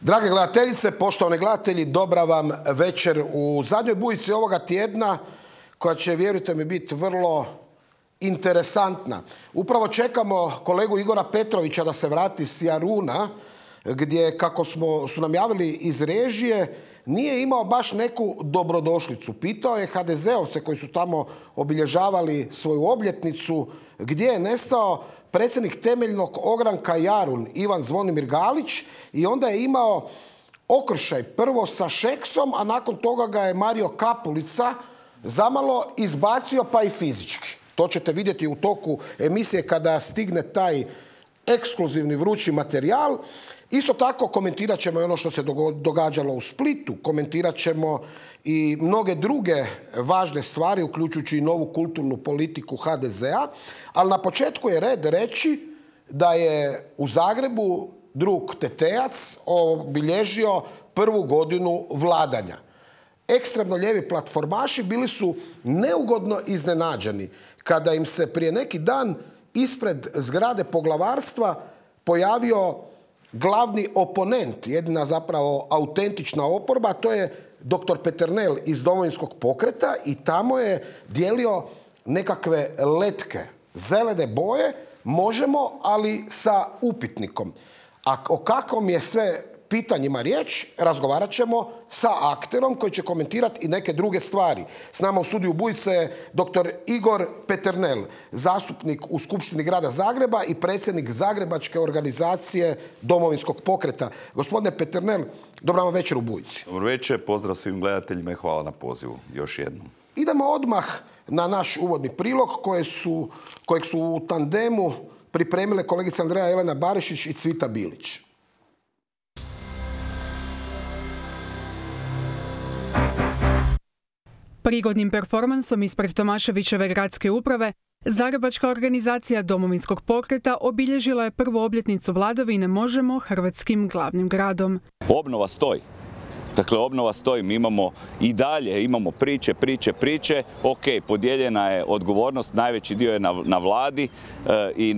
Drage gledateljice, poštovani gledatelji, dobra vam večer u zadnjoj bujici ovoga tjedna koja će, vjerujte mi, biti vrlo interesantna. Upravo čekamo kolegu Igora Petrovića da se vrati s Jaruna, gdje, kako su nam javili iz režije, nije imao baš neku dobrodošlicu. Pitao je HDZ-ovce koji su tamo obilježavali svoju obljetnicu gdje je nestao predsjednik temeljnog ogranka Jarun Ivan Zvonimir Galić i onda je imao okršaj prvo sa Šeksom, a nakon toga ga je Mario Kapulica zamalo izbacio pa i fizički. To ćete vidjeti u toku emisije kada stigne taj ekskluzivni vrući materijal. Isto tako komentirat ćemo i ono što se događalo u Splitu, komentirat ćemo i mnoge druge važne stvari, uključujući i novu kulturnu politiku HDZ-a, ali na početku je red reći da je u Zagrebu drug Tetejac obilježio prvu godinu vladanja. Ekstremno lijevi platformaši bili su neugodno iznenađeni kada im se prije neki dan ispred zgrade poglavarstva pojavio glavni oponent, jedina zapravo autentična oporba, to je dr. Peternel iz Domovinskog pokreta i tamo je dijelio nekakve letke zelene boje, možemo, ali sa upitnikom. A o kakvom je sve pitanjima riječ, razgovarat ćemo sa akterom koji će komentirati i neke druge stvari. S nama u studiju Bujice je dr. Igor Peternel, zastupnik u Skupštini grada Zagreba i predsjednik Zagrebačke organizacije Domovinskog pokreta. Gospodine Peternel, dobra vam večer u Bujici. Dobro večer, pozdrav svim gledateljima i hvala na pozivu još jednom. Idemo odmah na naš uvodni prilog kojeg su u tandemu pripremile kolegica Andreja Jelena Barišić i Cvita Bilić. Prigodnim performansom ispred Tomaševićeve gradske uprave, Zagrebačka organizacija Domovinskog pokreta obilježila je prvu obljetnicu vladavine Možemo hrvatskim glavnim gradom. Obnova stoji. Dakle, obnova stoji. Mi imamo i dalje, imamo priče. Ok, podijeljena je odgovornost, najveći dio je na vladi i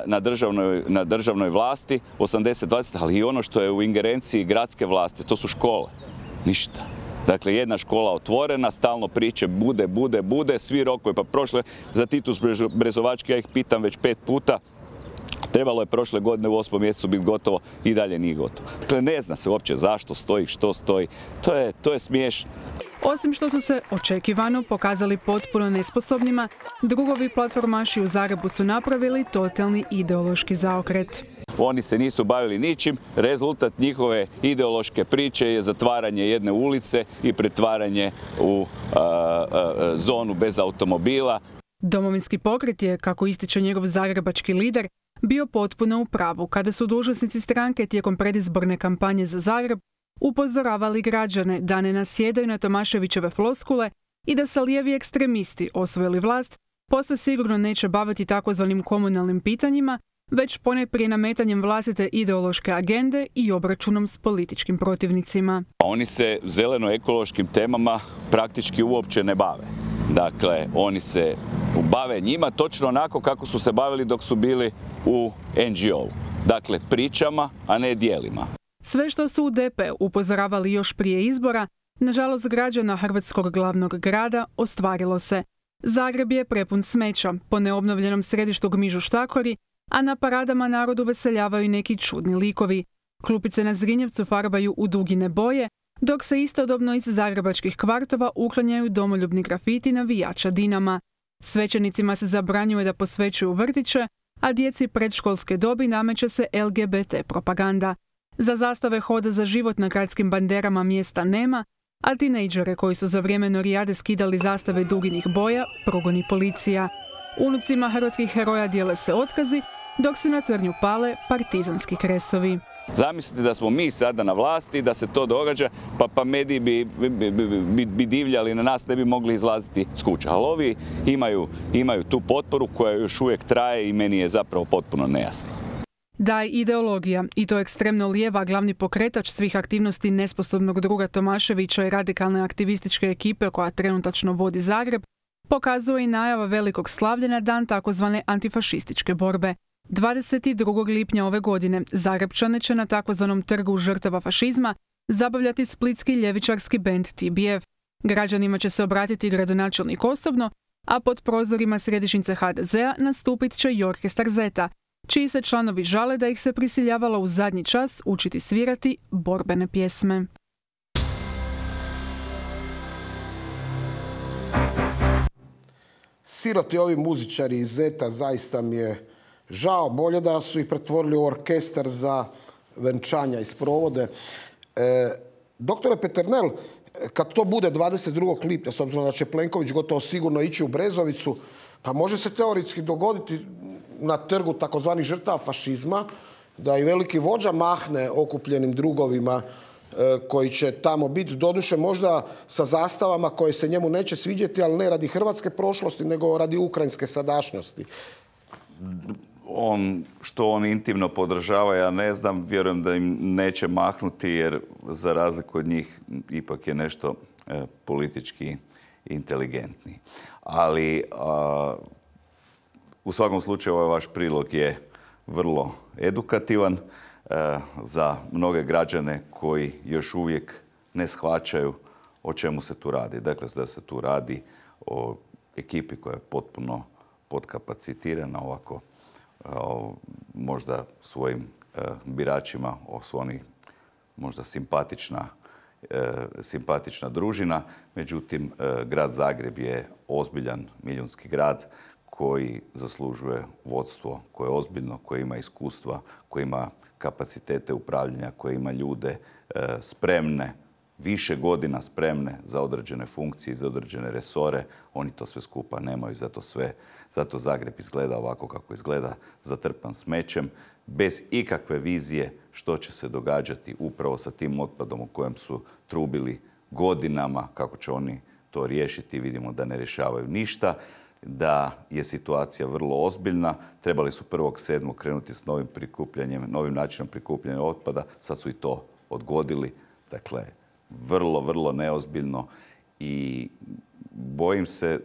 na državnoj vlasti, 80-20, ali i ono što je u ingerenciji gradske vlasti, to su škole. Ništa. Dakle, jedna škola otvorena, stalno priče bude, svi rokovi, pa prošle, za Titus Brezovački, ja ih pitam već 5 puta, trebalo je prošle godine u 8. mjesecu biti gotovo, i dalje nije gotovo. Dakle, ne zna se uopće zašto stoji, što stoji, to je smiješno. Osim što su se očekivano pokazali potpuno nesposobnima, drugovi platformaši u Zagrebu su napravili totalni ideološki zaokret. Oni se nisu bavili ničim, rezultat njihove ideološke priče je zatvaranje jedne ulice i pretvaranje u zonu bez automobila. Domovinski pokret je, kako ističe njegov zagrebački lider, bio potpuno u pravu kada su dužnosnici stranke tijekom predizborne kampanje za Zagreb upozoravali građane da ne nasjedaju na Tomaševićeve floskule i da se lijevi ekstremisti osvojili vlast posve sigurno neće baviti takozvanim komunalnim pitanjima, već ponajprije nametanjem vlastite ideološke agende i obračunom s političkim protivnicima. Oni se zeleno-ekološkim temama praktički uopće ne bave. Dakle, oni se bave njima točno onako kako su se bavili dok su bili u NGO-u. Dakle, pričama, a ne djelima. Sve što su u DP upozoravali još prije izbora, nažalost građana hrvatskog glavnog grada ostvarilo se. Zagreb je prepun smeća, po neobnovljenom središtu gmižu štakori, a na paradama narodu veseljavaju neki čudni likovi. Klupice na Zrinjevcu farbaju u dugine boje, dok se istodobno iz zagrebačkih kvartova uklanjaju domoljubni grafiti navijača Dinama. Svećenicima se zabranjuje da posvećuju vrtiće, a djeci predškolske dobi nameće se LGBT propaganda. Za zastave Hoda za život na gradskim banderama mjesta nema, a tinejdžere koji su za vrijeme Norijade skidali zastave duginih boja progoni policija. Unucima hrvatskih heroja dijele se otkazi, dok se na Trnju pale partizanski kresovi. Zamislite da smo mi sada na vlasti, da se to događa, pa mediji bi divljali na nas, ne bi mogli izlaziti s kuća. Ali ovi imaju tu potporu koja još uvijek traje i meni je zapravo potpuno nejasna. Da je ideologija, i to ekstremno lijeva, glavni pokretač svih aktivnosti nesposobnog druga Tomaševića i radikalne aktivističke ekipe koja trenutačno vodi Zagreb, pokazuje i najava velikog slavlja na dan takozvane antifašističke borbe. 22. lipnja ove godine Zagrepčane će na takozvanom trgu žrtava fašizma zabavljati splitski ljevičarski bend TBF. Građanima će se obratiti gradonačelnik osobno, a pod prozorima središnjice HDZ-a nastupit će i orkestar Zeta, čiji se članovi žale da ih se prisiljavalo u zadnji čas učiti svirati borbene pjesme. Siroti ovi muzičari iz Zeta, zaista mi je žao, bolje da su ih pretvorili u orkestar za venčanja i sprovode. Doktore Peternel, kad to bude 22. lipnja, s obzirom da će Plenković gotovo sigurno ići u Brezovicu, pa može se teoretski dogoditi na trgu takozvanih žrtava fašizma da i veliki vođa mahne okupljenim drugovima koji će tamo biti, doduše možda sa zastavama koje se njemu neće svidjeti, ali ne radi hrvatske prošlosti, nego radi ukrajinske sadašnjosti. Što on intimno podržava, ja ne znam, vjerujem da im neće mahnuti, jer za razliku od njih ipak je nešto politički inteligentniji. Ali u svakom slučaju ovaj vaš prilog je vrlo edukativan za mnoge građane koji još uvijek ne shvaćaju o čemu se tu radi. Dakle, da se tu radi o ekipi koja je potpuno podkapacitirana, ovako možda svojim biračima su oni možda simpatična družina. Međutim, grad Zagreb je ozbiljan milijunski grad koji zaslužuje vodstvo, koje je ozbiljno, koje ima iskustva, koje ima kapacitete upravljanja, koje ima ljude spremne, više godina spremne za određene funkcije, za određene resore. Oni to sve skupa nemaju, zato Zagreb izgleda ovako kako izgleda, zatrpan smećem, bez ikakve vizije što će se događati upravo sa tim otpadom u kojem su trubili godinama, kako će oni to riješiti. Vidimo da ne rješavaju ništa, da je situacija vrlo ozbiljna. Trebali su 1.7. krenuti s novim načinom prikupljanja otpada, sad su i to odgodili. Dakle, vrlo, vrlo neozbiljno i bojim se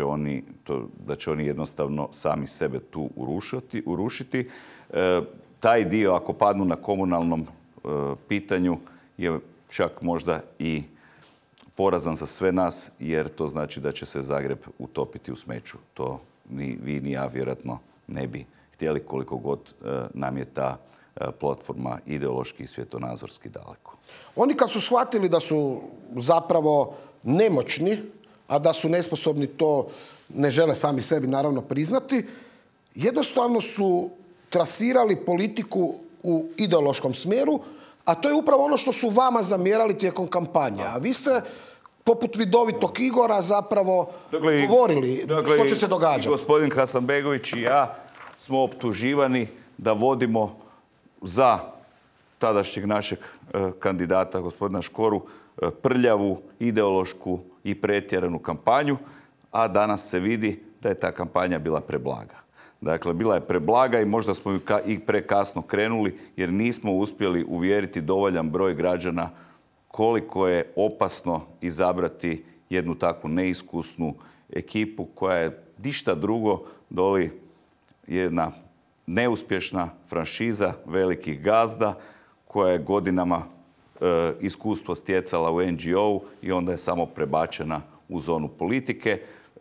da će oni jednostavno sami sebe tu urušiti. Taj dio, ako padnu na komunalnom pitanju, je čak možda i porazan za sve nas, jer to znači da će se Zagreb utopiti u smeću. To ni vi ni ja vjerojatno ne bi htjeli, koliko god nam je ta platforma ideološki i svjetonazorski daleko. Oni kad su shvatili da su zapravo nemoćni, a da su nesposobni, to ne žele sami sebi naravno priznati, jednostavno su trasirali politiku u ideološkom smjeru, a to je upravo ono što su vama zamjerali tijekom kampanje. A vi ste, poput vidovitog Igora, zapravo govorili što će se događati. Gospodin Hasanbegović i ja smo optuživani da vodimo za tadašnjeg našeg kandidata, gospodina Škoru, prljavu, ideološku i pretjeranu kampanju, a danas se vidi da je ta kampanja bila preblaga. Dakle, bila je preblaga i možda smo i prekasno krenuli, jer nismo uspjeli uvjeriti dovoljan broj građana koliko je opasno izabrati jednu takvu neiskusnu ekipu koja je ništa drugo doli jedna neuspješna franšiza velikih gazda koja je godinama iskustvo stjecala u NGO-u i onda je samo prebačena u zonu politike.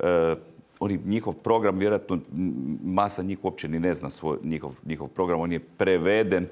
Njihov program, vjerojatno masa njih uopće ni ne zna njihov program, on je preveden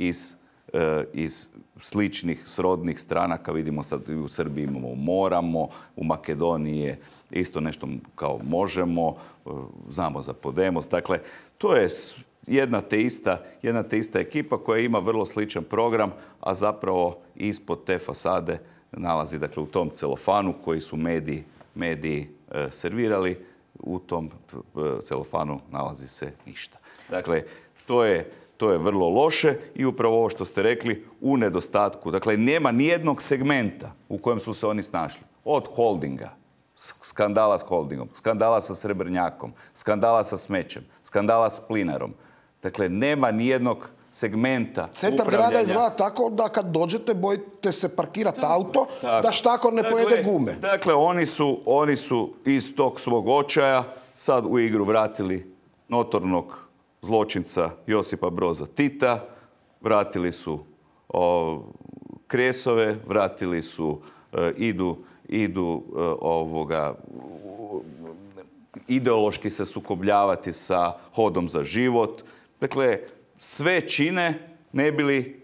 iz sličnih srodnih stranaka. Vidimo sad u Srbiji imamo Moramo, u Makedoniji je isto nešto kao Možemo, znamo za Podemos. Dakle, to je jedna te ista ekipa koja ima vrlo sličan program, a zapravo ispod te fasade nalazi, dakle, u tom celofanu koji su mediji servirali, u tom celofanu nalazi se ništa. Dakle, to je vrlo loše i upravo ovo što ste rekli, u nedostatku. Dakle, nema nijednog segmenta u kojem su se oni snašli. Od holdinga, skandala s holdingom, skandala sa Srebrnjakom, skandala sa smećem, skandala s plinarom. Dakle, nema nijednog segmenta Centar grada izgleda tako da kad dođete bojite se parkirati auto, da štakor ne pojede gume. Dakle, oni su iz tog svog očaja sad u igru vratili notornog zločinca Josipa Broza Tita, vratili su kresove, vratili su, ideološki se sukobljavati sa Hodom za život. Dakle, sve čine ne bili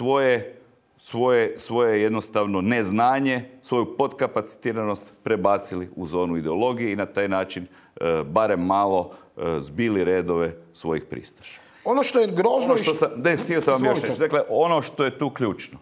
svoje jednostavno neznanje, svoju potkapacitiranost prebacili u zonu ideologije i na taj način barem malo zbili redove svojih pristaša. Ono što je grozno... Htio sam vam još reći. Dakle, ono što je tu ključno.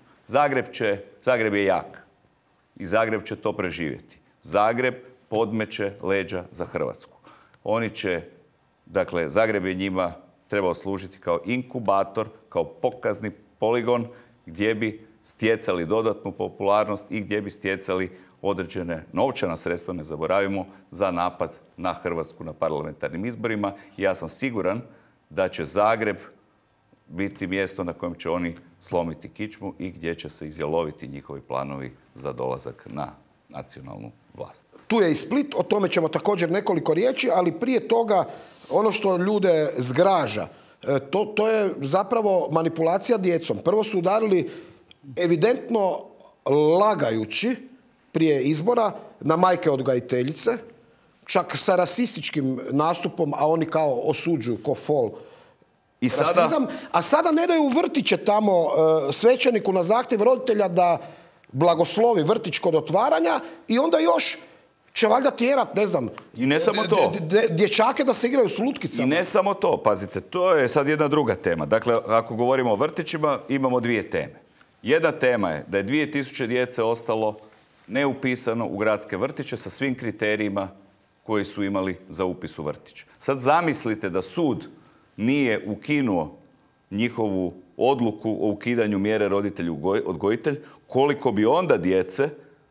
Zagreb je jak. I Zagreb će to preživjeti. Zagreb podmeće leđa za Hrvatsku. Oni će, dakle, Zagreb je njima trebao služiti kao inkubator, kao pokazni poligon gdje bi stjecali dodatnu popularnost i gdje bi stjecali određene novčana sredstva, ne zaboravimo, za napad na Hrvatsku na parlamentarnim izborima. I ja sam siguran da će Zagreb biti mjesto na kojem će oni slomiti kičmu i gdje će se izjaloviti njihovi planovi za dolazak na nacionalnu vlast. Tu je i Split, o tome ćemo također nekoliko riječi, ali prije toga ono što ljude zgraža, to je zapravo manipulacija djecom. Prvo su udarili evidentno lagajući prije izbora na majke odgajiteljice, čak sa rasističkim nastupom, a oni kao osuđuju ko fol rasizam. A sada ne daju vrtiće tamo svećeniku na zahtjev roditelja da blagoslovi vrtić kod otvaranja i onda još će valjda tjerat, ne znam, i ne samo to, dječake da se igraju s lutkicama. I ne samo to, pazite, to je sad jedna druga tema. Dakle, ako govorimo o vrtićima, imamo dvije teme. Jedna tema je da je 2000 djece ostalo neupisano u gradske vrtiće sa svim kriterijima koji su imali za upis u vrtić. Sad zamislite da sud nije ukinuo njihovu odluku o ukidanju mjere roditelj-odgojitelj, koliko bi onda djece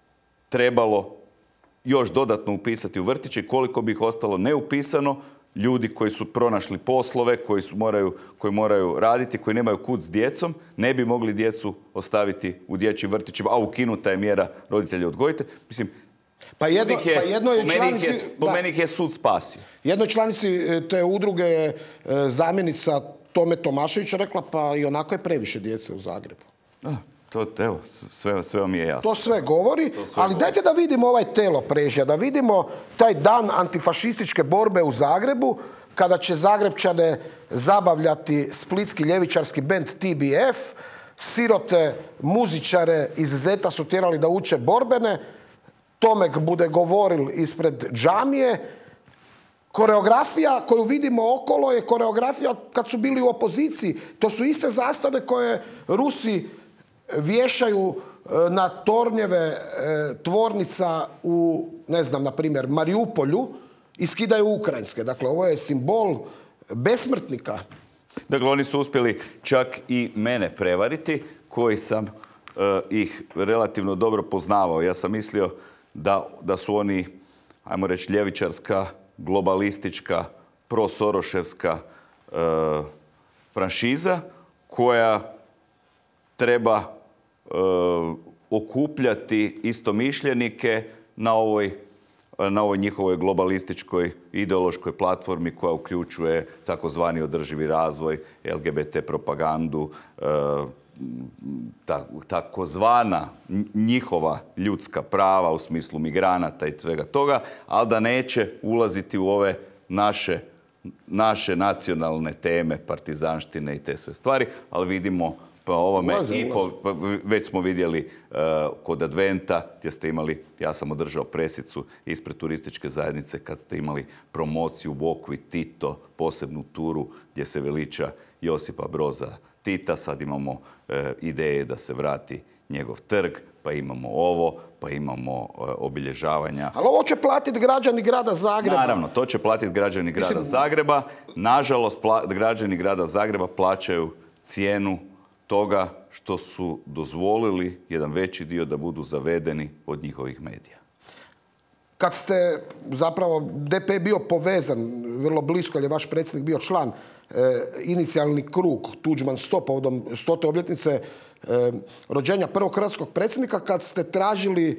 trebalo još dodatno upisati u vrtiće i koliko bi ih ostalo neupisano, ljudi koji su pronašli poslove, koji moraju raditi, koji nemaju kud s djecom, ne bi mogli djecu ostaviti u dječjim vrtićima, a ukinuta je mjera roditelj-odgojitelj. Mislim, po meni ih je sud spasio. Jednoj članici te udruge je zamjenica Tome Tomaševića rekla, pa i onako je previše djece u Zagrebu. Evo, sve vam je jasno. To sve govori, ali dajte da vidimo ovaj telo prežja, da vidimo taj dan antifašističke borbe u Zagrebu, kada će Zagrebčane zabavljati splitski ljevičarski bend TBF, sirote muzičare iz Zeta su tjerali da uče borbene, Tomek bude govoril ispred džamije. Koreografija koju vidimo okolo je koreografija kad su bili u opoziciji. To su iste zastave koje Rusi vješaju na tornjeve tvornica u, ne znam, na primjer, Mariupolju i skidaju ukrajinske. Dakle, ovo je simbol besmrtnika. Dakle, oni su uspjeli čak i mene prevariti, koji sam ih relativno dobro poznavao. Ja sam mislio da su oni, ajmo reći, ljevičarska, globalistička, prosoroševska franšiza koja treba okupljati istomišljenike na ovoj njihovoj globalističkoj ideološkoj platformi koja uključuje takozvani održivi razvoj, LGBT propagandu, takozvana njihova ljudska prava u smislu migranata i svega toga, ali da neće ulaziti u ove naše nacionalne teme, partizanštine i te sve stvari, ali vidimo po ovome već smo vidjeli kod Adventa gdje ste imali, ja sam održao presicu ispred turističke zajednice kad ste imali promociju Bokvi Tito, posebnu turu gdje se veliča Josipa Broza Tita. Sad imamo ideje da se vrati njegov trg, pa imamo ovo, pa imamo obilježavanja. Ali ovo će platiti građani grada Zagreba. Naravno, to će platiti građani grada Zagreba. Nažalost, građani grada Zagreba plaćaju cijenu toga što su dozvolili jedan veći dio da budu zavedeni od njihovih medija. Kad ste, zapravo, DP je bio povezan vrlo blisko, jer je vaš predsjednik bio član, inicijalni krug Tuđman 100 povodom 100. obljetnice rođenja prvog hrvatskog predsjednika, kad ste tražili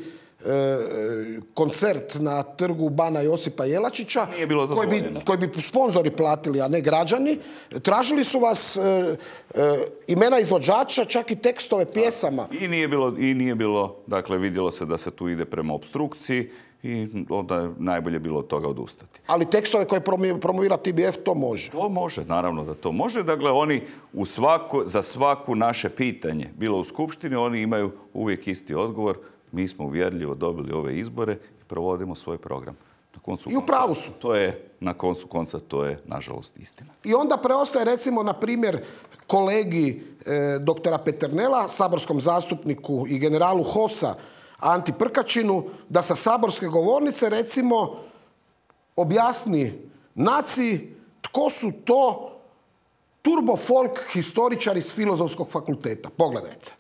koncert na trgu Bana Josipa Jelačića, Nije bilo dozvoljeno. koji bi sponzori platili, a ne građani. Tražili su vas imena izvođača, čak i tekstove pjesama. I nije bilo, dakle, vidjelo se da se tu ide prema opstrukciji i onda je najbolje bilo od toga odustati. Ali tekstove koje promovira TBF, to može. To može, naravno da to može. Dakle, oni za svaku naše pitanje, bilo u Skupštini, oni imaju uvijek isti odgovor. Mi smo uvjerljivo dobili ove izbore i provodimo svoj program. I u pravu su. To je, na koncu konca, to je, nažalost, istina. I onda preostaje, recimo, na primjer, kolegi doktora Peternela, saborskom zastupniku i generalu HOS-a Anti Prkačinu, da sa saborske govornice, recimo, objasni naciji tko su to turbo folk historičari s Filozofskog fakulteta. Pogledajte.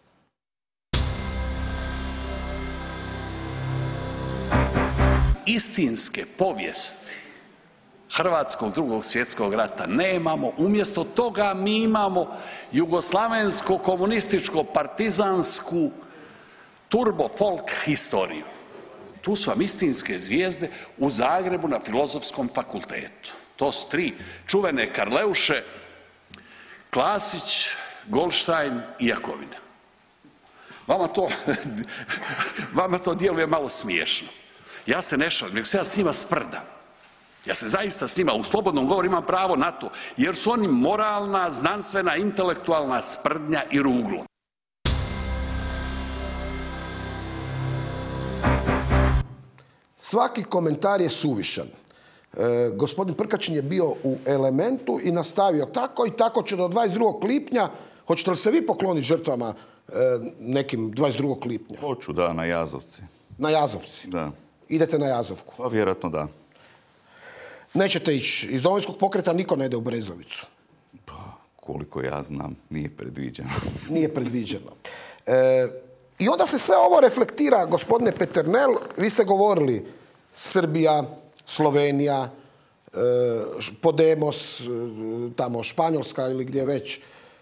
Istinske povijesti Hrvatskog drugog svjetskog rata nemamo. Umjesto toga mi imamo jugoslavensko-komunističko-partizansku turbo folk historiju. Tu su vam istinske zvijezde u Zagrebu na Filozofskom fakultetu. To su 3 čuvene Karleuše, Klasić, Goldstein i Jakovina. Vama to djeluje malo smiješno. Ja se ne šalim, nego se ja s njima sprdam. Ja se zaista s njima u slobodnom govoru imam pravo na to, jer su oni moralna, znanstvena, intelektualna sprdnja i ruglo. Svaki komentar je suvišan. Gospodin Prkačin je bio u Elementu i nastavio tako i tako će do 22. lipnja. Hoćete li se vi pokloniti žrtvama nekim 22. lipnja? Hoću, da, na Jazovci. Na Jazovci? Da. Idete na Jazovku? Pa vjerojatno da. Nećete ići. Iz Domovinskog pokreta niko ne ide u Brezovicu. Pa, koliko ja znam, nije predviđeno. Nije predviđeno. I onda se sve ovo reflektira, gospodine Peternel, vi ste govorili Srbija, Slovenija, Podemos, tamo Španjolska ili gdje već.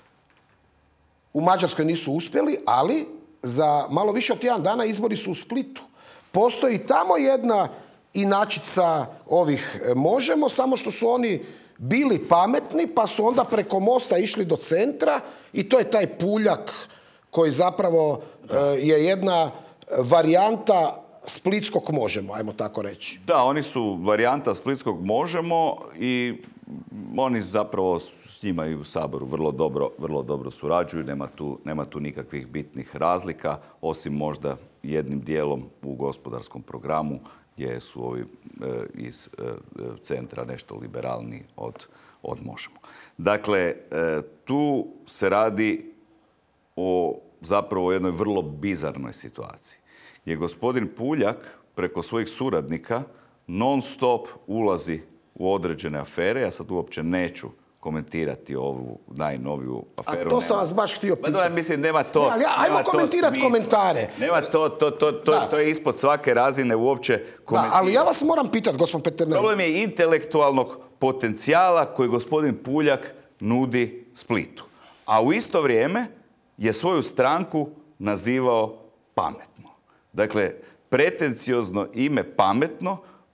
U Mađarskoj nisu uspjeli, ali za malo više od 1 dana izbori su u Splitu. Postoji tamo jedna inačica ovih Možemo, samo što su oni bili pametni, pa su onda preko mosta išli do centra i to je taj Puljak koji zapravo je jedna varijanta splitskog Možemo, ajmo tako reći. Da, oni su varijanta splitskog Možemo i oni zapravo s njima i u Saboru vrlo dobro surađuju. Nema tu nikakvih bitnih razlika, osim možda jednim dijelom u gospodarskom programu gdje su ovi iz centra nešto liberalniji od Možemo. Dakle, tu se radi o zapravo jednoj vrlo bizarnoj situaciji, gdje gospodin Puljak preko svojih suradnika non stop ulazi u određene afere. Ja sad uopće neću komentirati ovu najnoviju aferu. A to sam vas baš htio pitati. Mislim, nema to. Ajmo komentirati komentare. Nema to je ispod svake razine uopće komentirati. Ali ja vas moram pitati, gospodin Peternel. Problem je intelektualnog potencijala koji gospodin Puljak nudi Splitu. A u isto vrijeme je svoju stranku nazivao Pametno. Dakle, pretenciozno ime Pametno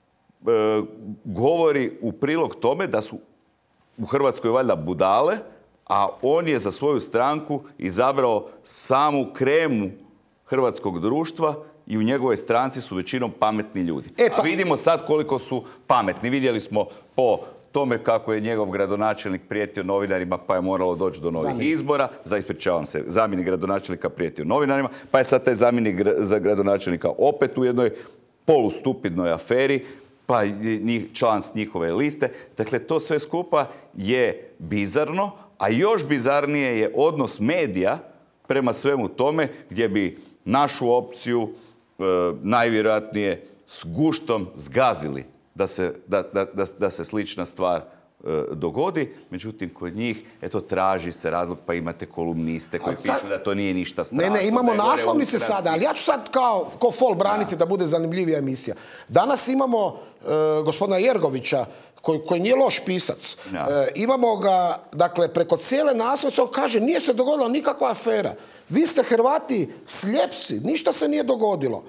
govori u prilog tome da su u Hrvatskoj valjda budale, a on je za svoju stranku izabrao samu kremu hrvatskog društva i u njegovoj stranci su većinom pametni ljudi. A vidimo sad koliko su pametni. Vidjeli smo po tome kako je njegov gradonačelnik prijetio novinarima, pa je moralo doći do novih izbora. Zamjenik gradonačelnika prijetio novinarima, pa je sad taj zamjenik gradonačelnika opet u jednoj polustupidnoj aferi, pa član s njihove liste. Dakle, to sve skupa je bizarno, a još bizarnije je odnos medija prema svemu tome, gdje bi našu opciju najvjerojatnije s guštom zgazili da se slična stvar dogodi. Međutim, kod njih, traži se razlog, pa imate kolumniste koji pišu da to nije ništa strašno. Ne, imamo naslovnice sada, ali ja ću sad ko fol braniti da bude zanimljivija emisija. Danas imamo gospodina Jergovića, koji nije loš pisac. Imamo ga, dakle, preko cijele naslovnice, on kaže, nije se dogodila nikakva afera. Vi ste Hrvati slijepci, ništa se nije dogodilo.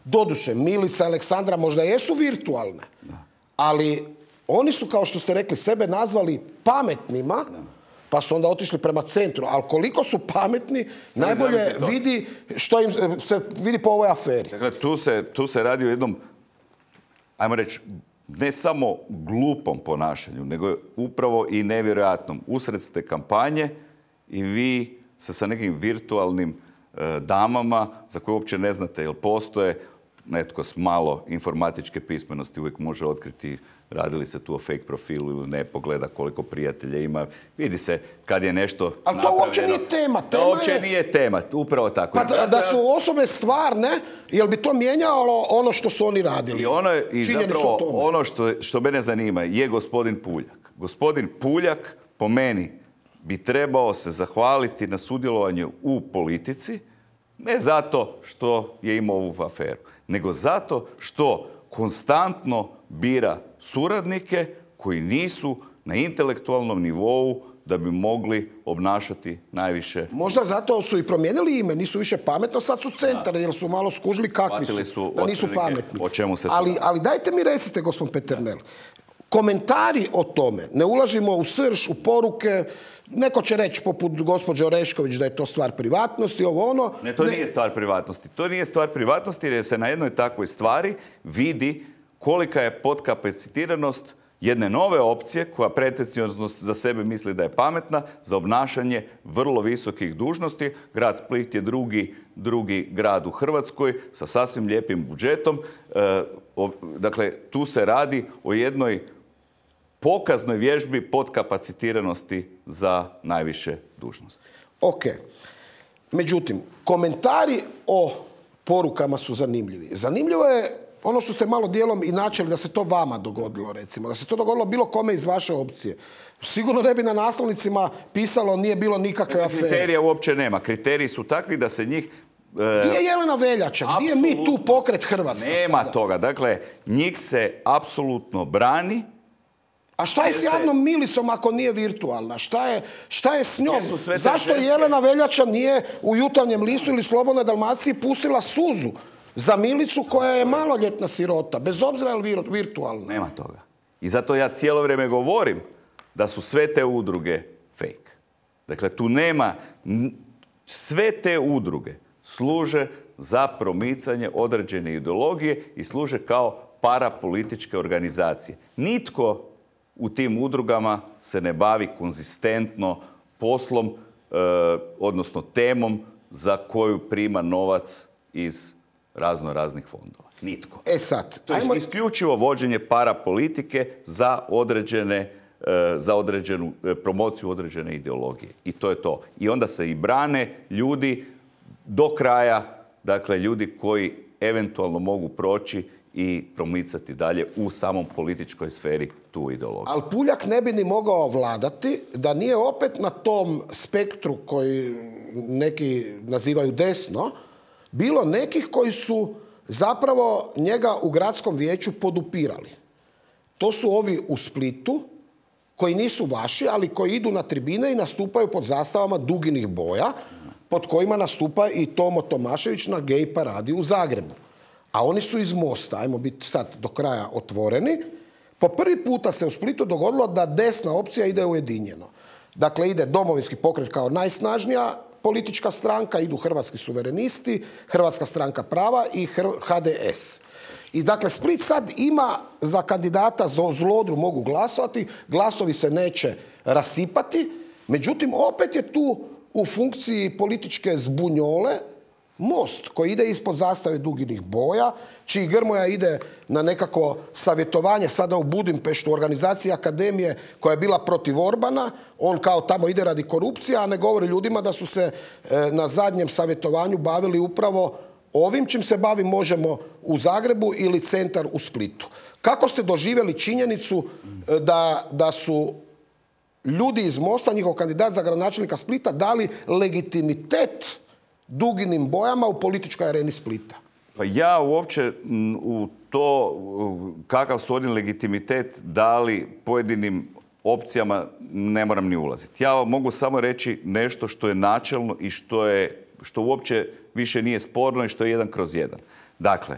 Doduše, Milica, Aleksandra možda jesu virtualne, ali oni su, kao što ste rekli, sebe nazvali pametnima, pa su onda otišli prema centru. Ali koliko su pametni, najbolje vidi što im se vidi po ovoj aferi. Dakle, tu se radi o jednom, ajmo reći, ne samo glupom ponašanju, nego upravo i nevjerojatnom. Usred ste kampanje i vi sa nekim virtualnim damama za koje uopće ne znate jel postoje, netko s malo informatičke pismenosti uvijek može otkriti radi li se tu o fake profilu ili ne, pogleda koliko prijatelja ima. Vidi se kad je nešto napravljeno. Ali to uopće nije tema. To uopće nije tema, upravo tako. Pa da su osobe stvarne, jel bi to mijenjalo ono što su oni radili? I zapravo ono što mene zanima je gospodin Puljak. Gospodin Puljak, po meni, bi trebao se zahvaliti na sudjelovanju u politici, ne zato što je imao ovu aferu, nego zato što konstantno bira suradnike koji nisu na intelektualnom nivou da bi mogli obnašati najviše. Možda zato su i promijenili ime, nisu više pametno, sad su centar, jer su malo skužili kakvi su, da nisu pametni. O čemu se ali dajte mi recite, gospodin Peternel, komentari o tome, ne ulažimo u srž, u poruke, neko će reći poput gospođe Orešković da je to stvar privatnosti, ovo ono. Ne, to nije stvar privatnosti. To nije stvar privatnosti jer se na jednoj takvoj stvari vidi kolika je potkapacitiranost jedne nove opcije koja pretenciozno za sebe misli da je pametna za obnašanje vrlo visokih dužnosti. Grad Split je drugi grad u Hrvatskoj sa sasvim lijepim budžetom. Dakle, tu se radi o jednoj pokaznoj vježbi potkapacitiranosti za najviše dužnosti. Ok. Međutim, komentari o porukama su zanimljivi. Zanimljivo je ono što ste malo dijelom i načeli da se to vama dogodilo, recimo. Da se to dogodilo bilo kome iz vaše opcije. Sigurno ne bi na naslovnicima pisalo nije bilo nikakve afere. Kriterija uopće nema. Kriteriji su takvi da se njih... Gdje je Jelena Veljača? Gdje je Mi tu pokret Hrvatska? Nema toga. Dakle, njih se apsolutno brani. A šta je s jadnom Milicom ako nije virtualna? Šta je s njom? Zašto Jelena Veljača nije u Jutarnjem listu ili Slobodnoj Dalmaciji pustila suzu za Milicu koja je maloljetna sirota, bez obzira je li virtualna? Nema toga. I zato ja cijelo vrijeme govorim da su sve te udruge fake. Dakle, tu nema... Sve te udruge služe za promicanje određene ideologije i služe kao parapolitičke organizacije. Nitko u tim udrugama se ne bavi konzistentno poslom, odnosno temom za koju prima novac iz raznih fondova. Nitko. Sad, to je isključivo vođenje parapolitike za određenu promociju određene ideologije. I to je to. I onda se i brane ljudi do kraja, dakle ljudi koji eventualno mogu proći i promicati dalje u samom političkoj sferi tu ideologiju. Ali Puljak ne bi ni mogao vladati da nije opet na tom spektru koji neki nazivaju desno, bilo nekih koji su zapravo njega u gradskom vijeću podupirali. To su ovi u Splitu, koji nisu vaši, ali koji idu na tribine i nastupaju pod zastavama duginih boja, pod kojima nastupa i Tomo Tomašević na gej paradi u Zagrebu. A oni su iz Mosta, ajmo biti sad do kraja otvoreni. Po prvi puta se u Splitu dogodilo da desna opcija ide ujedinjeno. Dakle, ide Domovinski pokret kao najsnažnija politička stranka, idu Hrvatski suverenisti, Hrvatska stranka prava i HDS. I dakle, Split sad ima za kandidata za Zlodru mogu glasovati, glasovi se neće rasipati, međutim, opet je tu u funkciji političke zbunjole Most, koji ide ispod zastave duginih boja, čiji Grmoja ide na nekako savjetovanje sada u Budimpeštu, organizaciji akademije koja je bila protiv Orbana. On kao tamo ide radi korupcije, a ne govori ljudima da su se na zadnjem savjetovanju bavili upravo ovim čim se bavi Možemo u Zagrebu ili Centar u Splitu. Kako ste doživjeli činjenicu da su ljudi iz Mosta, njihov kandidat za gradonačelnika Splita, dali legitimitet duginim bojama u političkoj areni Splita? Pa ja uopće u to kakav su oni legitimitet dali pojedinim opcijama ne moram ni ulaziti. Ja mogu samo reći nešto što je načelno i što uopće više nije sporno i što je 1/1. Dakle,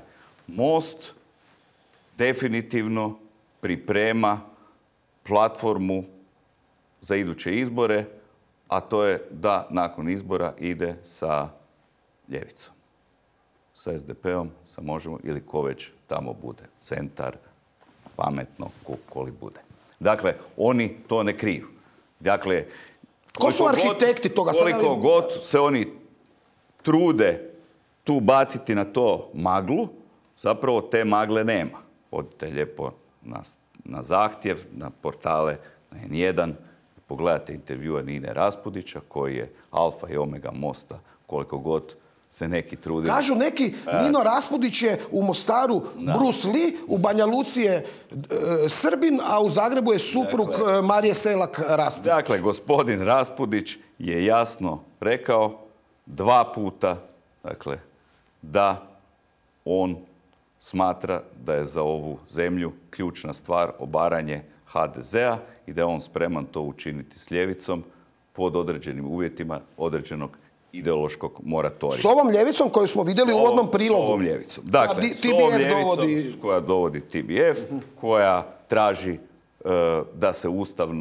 Most definitivno priprema platformu za iduće izbore, a to je da nakon izbora ide sa ljevicom. Sa SDP-om, sa Možemo ili ko već tamo bude. Centar, pametno, ko li bude. Dakle, oni to ne kriju. Dakle, ko su arhitekti toga? Koliko god se oni trude tu baciti na to maglu, zapravo te magle nema. Odite lijepo na zahtjev, na portale, na N1, pogledajte intervjua Nine Raspudića, koji je alfa i omega Mosta, koliko god se neki trudi. Kažu neki, Nino Raspudić je u Mostaru Bruce Lee, u Banja Luci je Srbin, a u Zagrebu je suprug Marije Selak Raspudić. Dakle, gospodin Raspudić je jasno rekao 2 puta, dakle, da on smatra da je za ovu zemlju ključna stvar obaranje HDZ-a i da je on spreman to učiniti s ljevicom pod određenim uvjetima određenog ideološkog moratorija. S ovom ljevicom koju smo vidjeli u uvodnom prilogu. S ovom ljevicom. Dakle, s ovom ljevicom koja dovodi TBF, koja traži da se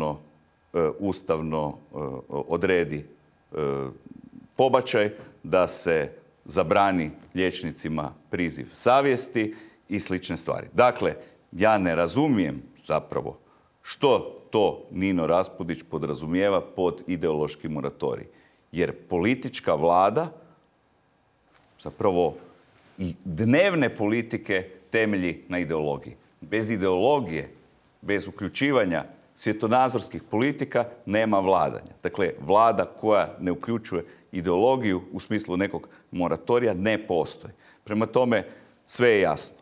ustavno odredi pobačaj, da se zabrani liječnicima priziv savjesti i slične stvari. Dakle, ja ne razumijem zapravo što to Nino Raspudić podrazumijeva pod ideološki moratorij. Jer politička vlada, zapravo i dnevne politike temelji na ideologiji. Bez ideologije, bez uključivanja svjetonazorskih politika nema vladanja. Dakle, vlada koja ne uključuje ideologiju u smislu nekog moratorija ne postoji. Prema tome, sve je jasno.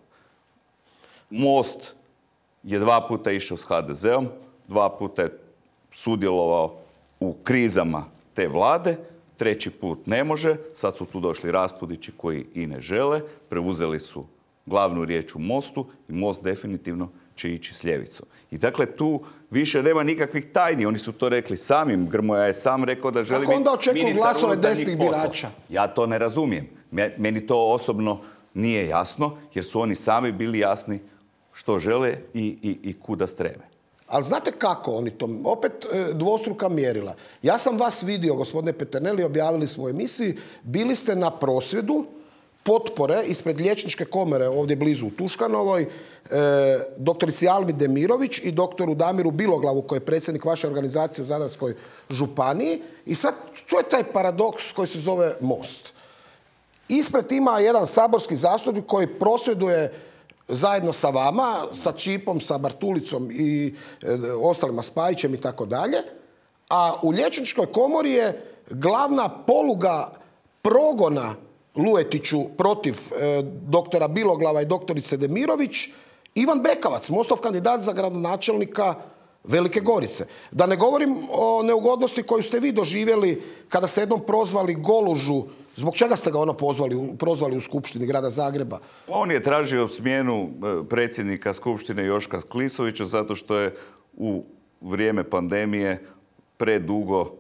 Most je 2 puta išao s HDZ-om, 2 puta je sudjelovao u krizama te vlade, 3. put ne može, sad su tu došli Raspudići koji i ne žele, preuzeli su glavnu riječ u Mostu i Most definitivno će ići s ljevicom. I dakle, tu više nema nikakvih tajni. Oni su to rekli sami. Grmoja je sam rekao da želi biti ministar unutarnjih poslova. Kako onda očekuju glasove desnih birača? Ja to ne razumijem. Meni to osobno nije jasno, jer su oni sami bili jasni što žele i kuda streme. Ali znate kako oni to? Opet dvostruka mjerila. Ja sam vas vidio, gospodine Peternelli, objavili smo u emisiji, bili ste na prosvjedu potpore ispred Liječničke komore ovdje blizu u Tuškanovoj, doktorici Almi Demirović i doktoru Damiru Biloglavu, koji je predsjednik vaše organizacije u Zadarskoj županiji. I sad, to je taj paradoks koji se zove Most. Ispred ima jedan saborski zastupnik koji prosvjeduje zajedno sa vama, sa Čipom, sa Bartulicom i ostalima, Spajićem i tako dalje. A u Liječničkoj komori je glavna poluga progona Luetiću protiv doktora Biloglava i doktorice Demirović Ivan Bekavac, Mostov kandidat za gradonačelnika Velike Gorice. Da ne govorim o neugodnosti koju ste vi doživjeli kada ste jednom prozvali Golužu. Zbog čega ste ga prozvali u Skupštini grada Zagreba? On je tražio smjenu predsjednika Skupštine Joška Klisovića zato što je u vrijeme pandemije predugo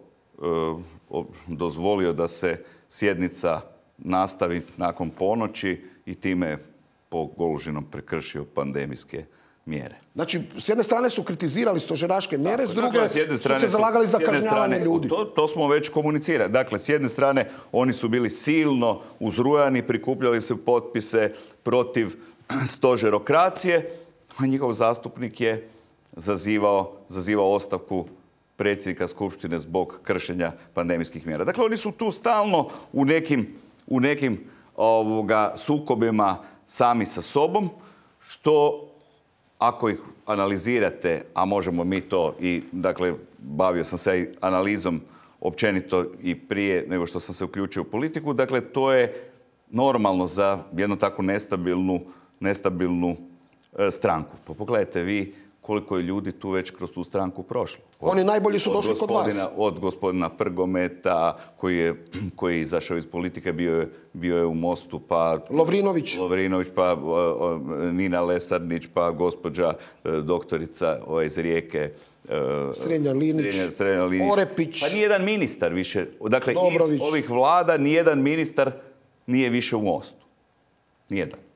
dozvolio da se sjednica nastavi nakon ponoći i time po Golužinom prekršio pandemijske mjere. Znači, s jedne strane su kritizirali stožeraške mjere, s druge su se zalagali za kažnjavanje ljudi. To smo već komunicirali. Dakle, s jedne strane oni su bili silno uzrujani, prikupljali su potpise protiv stožerokracije, a njihov zastupnik je zazivao ostavku predsjednika Skupštine zbog kršenja pandemijskih mjera. Dakle, oni su tu stalno u nekim sukobima sami sa sobom, što ako ih analizirate, a možemo mi to i, dakle, bavio sam se analizom općenito i prije nego što sam se uključio u politiku, dakle, to je normalno za jednu takvu nestabilnu stranku. Pa pogledajte vi koliko je ljudi tu već kroz tu stranku prošlo. Oni najbolji su došli kod vas. Od gospodina Prgometa, koji je izašao iz politike, bio je u Mostu, pa Lovrinović, pa Nina Lesarnić, pa gospođa doktorica iz Rijeke, Strenja Linić, Orepić. Pa nijedan ministar više. Dakle, iz ovih vlada nijedan ministar nije više u Mostu. Nijedan.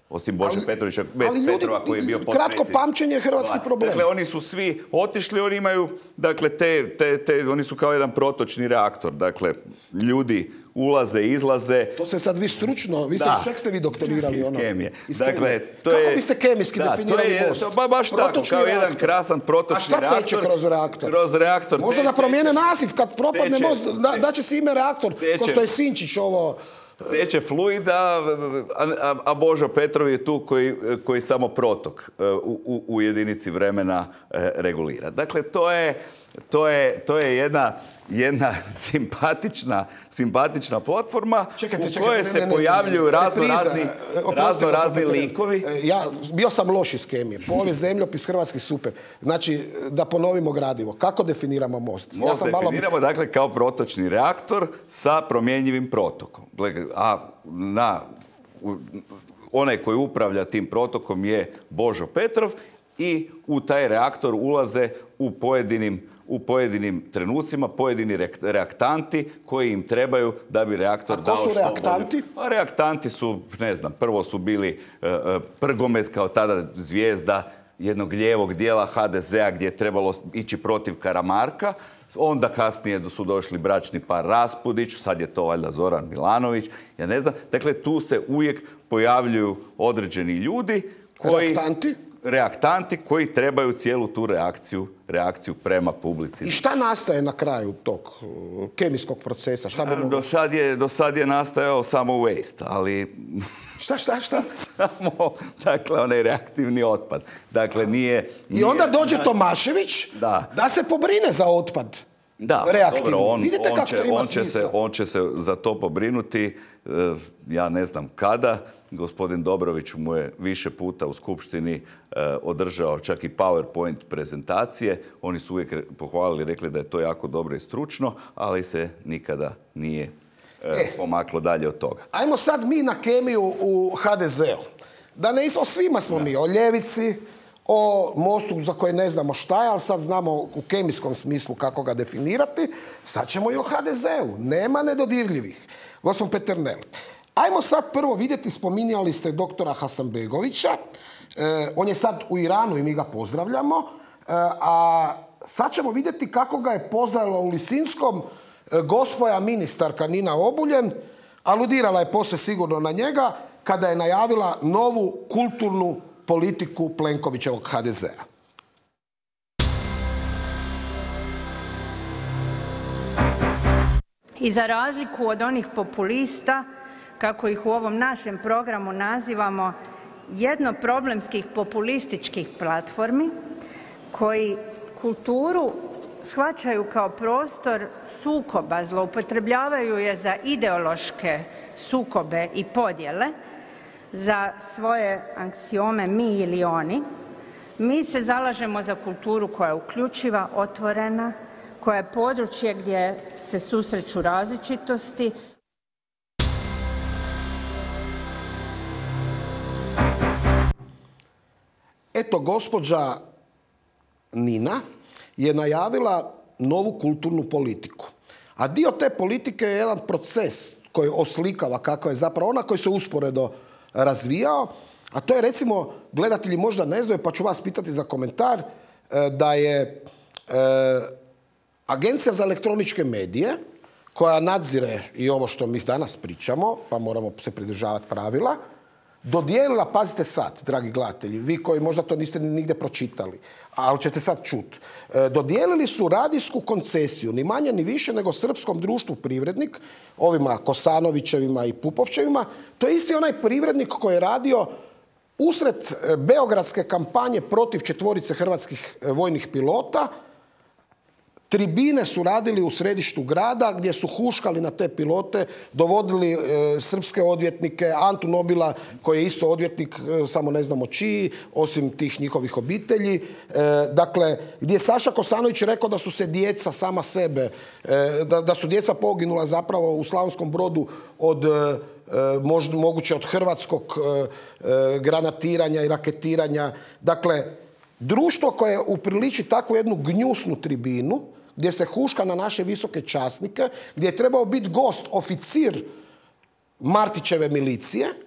Osim Bože Petrova koji je bio potpredsjednik. Kratko pamćenje je hrvatski problem. Dakle, oni su svi otišli, oni imaju, dakle, oni su kao jedan protočni reaktor. Dakle, ljudi ulaze, izlaze. To se sad vi stručno, čak ste vi doktorirali iz kemije. Dakle, kako biste kemijski definirali Most? Baš tako, kao jedan krasan protočni reaktor. A šta teče kroz reaktor? Kroz reaktor. Možda da promijene naziv, kad propadne Most, daće se ime reaktor, ko što je Sinčić ovo... Teče fluid, a Božo Petrov je tu koji samo protok u jedinici vremena regulira. Dakle, to je jedna simpatična platforma u kojoj se pojavljuju razno-razni likovi. Ja bio sam loš iz kemije. Povijest, zemljopis, hrvatski super. Znači, da ponovimo gradivo. Kako definiramo Most? Most definiramo, dakle, kao protočni reaktor sa promjenjivim protokom. A onaj koji upravlja tim protokom je Božo Petrov i u taj reaktor ulaze u pojedinim trenucima pojedini reaktanti koji im trebaju da bi reaktor dao što... A ko su reaktanti? A reaktanti su, ne znam, prvo su bili Prgomet kao tada zvijezda jednog lijevog dijela HDZ-a gdje je trebalo ići protiv Karamarka. Onda kasnije su došli bračni par Raspudić, sad je to valjda Zoran Milanović, ja ne znam. Dakle, tu se uvijek pojavljuju određeni ljudi koji... Reaktanti koji trebaju cijelu tu reakciju prema publici. I šta nastaje na kraju tog kemijskog procesa? Do sad je nastajao samo waste, ali... Šta? Samo, dakle, onaj reaktivni otpad. Dakle, nije... I onda dođe Tomašević da se pobrine za otpad. Da, reaktivni. Dobro, on će se za to pobrinuti, ja ne znam kada. Gospodin Dobrović mu je više puta u Skupštini održao čak i PowerPoint prezentacije. Oni su uvijek pohvalili, rekli da je to jako dobro i stručno, ali se nikada nije pomaklo dalje od toga. Ajmo sad mi na kemiju u HDZ-u. Da ne ismo, svima smo mi, o ljevici, o Mostu za koje ne znamo šta je, ali sad znamo u kemijskom smislu kako ga definirati. Sad ćemo i o HDZ-u. Nema nedodirljivih. Gospodin Peternel. Ajmo sad prvo vidjeti, spominjali ste doktora Hasanbegovića. On je sad u Iranu i mi ga pozdravljamo. A sad ćemo vidjeti kako ga je pozdravila u Lisinskom gospoja ministarka Nina Obuljen. Aludirala je poslije sigurno na njega kada je najavila novu kulturnu politiku Plenkovićevog HDZ-a. I za razliku od onih populista, kako ih u ovom našem programu nazivamo, jednoproblemskih populističkih platformi, koji kulturu shvaćaju kao prostor sukoba, zloupotrebljavaju je za ideološke sukobe i podjele, za svoje aksiome mi ili oni. Mi se zalažemo za kulturu koja je uključiva, otvorena, koja je područje gdje se susreću različitosti. Eto, gospođa Nina je najavila novu kulturnu politiku. A dio te politike je jedan proces koji oslikava kako je zapravo ona, koji se usporedo razvijao. A to je, recimo, gledatelji možda ne znaju, pa ću vas pitati za komentar, da je Agencija za elektroničke medije, koja nadzire i ovo što mi danas pričamo, pa moramo se pridržavati pravila, dodijelila, pazite sad, dragi gledatelji, vi koji možda to niste nigdje pročitali, ali ćete sad čuti, dodijelili su radijsku koncesiju, ni manje ni više nego Srpskom društvu Privrednik, ovima Kosanovićevima i Pupovčevima. To je isti onaj Privrednik koji je radio usred beogradske kampanje protiv 4 hrvatskih vojnih pilota. Tribine su radili u središtu grada gdje su huškali na te pilote, dovodili srpske odvjetnike, Antu Nobila koji je isto odvjetnik, samo ne znamo čiji, osim tih njihovih obitelji. Dakle, gdje je Saša Kosanović rekao da su se djeca sama sebe, da su djeca poginula zapravo u Slavonskom Brodu od moguće od hrvatskog granatiranja i raketiranja. Dakle, društvo koje upriliči takvu jednu gnjusnu tribinu, gdje se huška na naše visoke časnike, gdje je trebao biti gost oficir Martićeve milicije,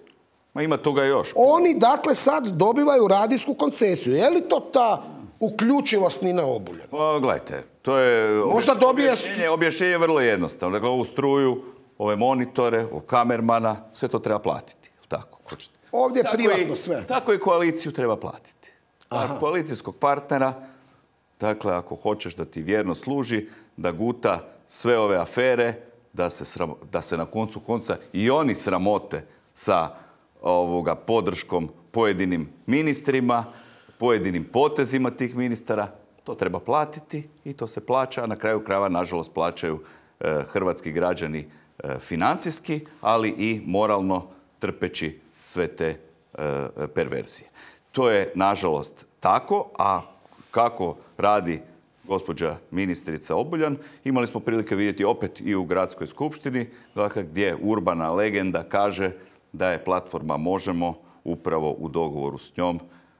Ma ima toga još. Oni, dakle, sad dobivaju radijsku koncesiju. Je li to ta uključivost Nine Obuljen? Pa, gledajte, to je... Možda dobije... Objašnjenje je vrlo jednostavno. Dakle, ovu struju, ove monitore, kamermana, sve to treba platiti. Tako, hoćete. Ovdje je privatno sve. Tako i koaliciju treba platiti. Koalicijskog partnera, dakle, ako hoćeš da ti vjerno služi, da guta sve ove afere, da se na koncu konca i oni sramote sa podrškom pojedinim ministrima, pojedinim potezima tih ministara, to treba platiti i to se plaća, a na kraju krajeva, nažalost, plaćaju hrvatski građani financijski, ali i moralno trpeći sve te perverzije. To je, nažalost, tako, a kako radi gospođa ministrica Obuljen, imali smo prilike vidjeti opet i u gradskoj skupštini, dakle, gdje urbana legenda kaže da je platforma Možemo upravo u dogovoru s njom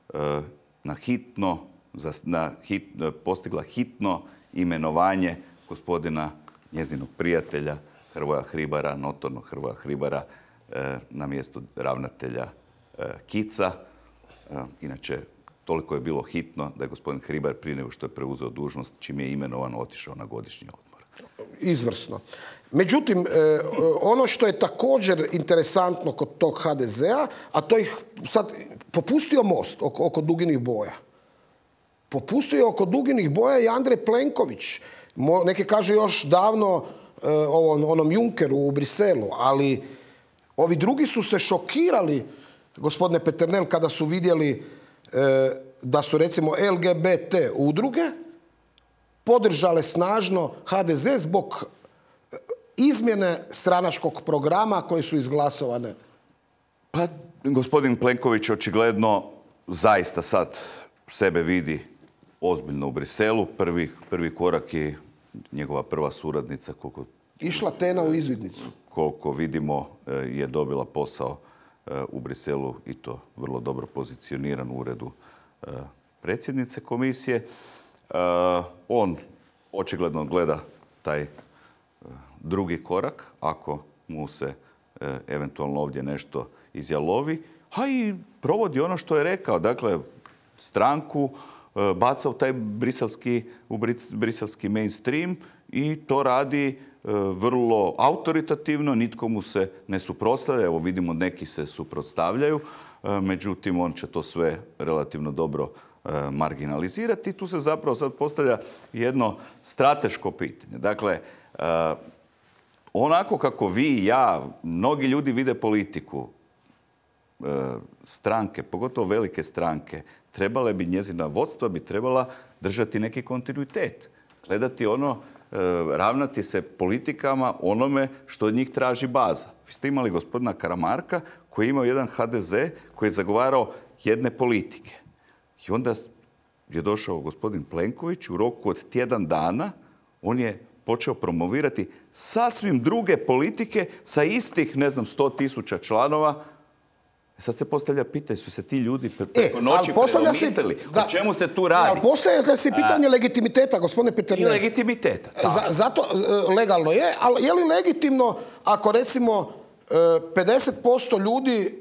postigla hitno imenovanje gospodina njezinog prijatelja Hrvoja Hribara, notornog Hrvoja Hribara, na mjestu ravnatelja KIC-a. Inače, toliko je bilo hitno da je gospodin Hribar prije nego što je preuzeo dužnost, čim je imenovan, otišao na godišnji odmor. Izvrsno. Međutim, ono što je također interesantno kod tog HDZ-a, a to ih sad popustio most oko duginih boja. Popustio oko duginih boja i Andrej Plenković. Neki kažu još davno onom Junckeru u Briselu, ali ovi drugi su se šokirali, gospodine Peternel, kada su vidjeli da su, recimo, LGBT udruge podržale snažno HDZ zbog izmjene stranačkog programa koji su izglasovane. Pa, gospodin Plenković očigledno zaista sad sebe vidi ozbiljno u Briselu. Prvi korak je njegova prva suradnica, išla Tena u izvidnicu. Koliko vidimo, je dobila posao u Briselu i to vrlo dobro pozicioniran u uredu predsjednice komisije. On očigledno gleda taj drugi korak, ako mu se eventualno ovdje nešto izjalovi, a i provodi ono što je rekao. Dakle, stranku baca u taj briselski mainstream i to radi vrlo autoritativno, nitko mu se ne suprotstavlja. Evo vidimo, neki se suprotstavljaju, međutim on će to sve relativno dobro marginalizirati. I tu se zapravo sad postavlja jedno strateško pitanje. Dakle, onako kako vi i ja, mnogi ljudi vide politiku, stranke, pogotovo velike stranke, trebale bi, njezina vodstva bi trebala držati neki kontinuitet. Gledati ravnati se politikama onome što od njih traži baza. Vi ste imali gospodina Karamarka koji je imao jedan HDZ koji je zagovarao jedne politike. I onda je došao gospodin Plenković u roku od tjedan dana, on je počeo promovirati sasvim druge politike sa istih, 100.000 članova. Sad se postavlja pitanje, su se ti ljudi preko noći predomislili? O čemu se tu radi? Ali postavlja se pitanje legitimiteta, gospodine Peternel. I legitimiteta. Zato legalno je, ali je li legitimno ako, recimo, 50% ljudi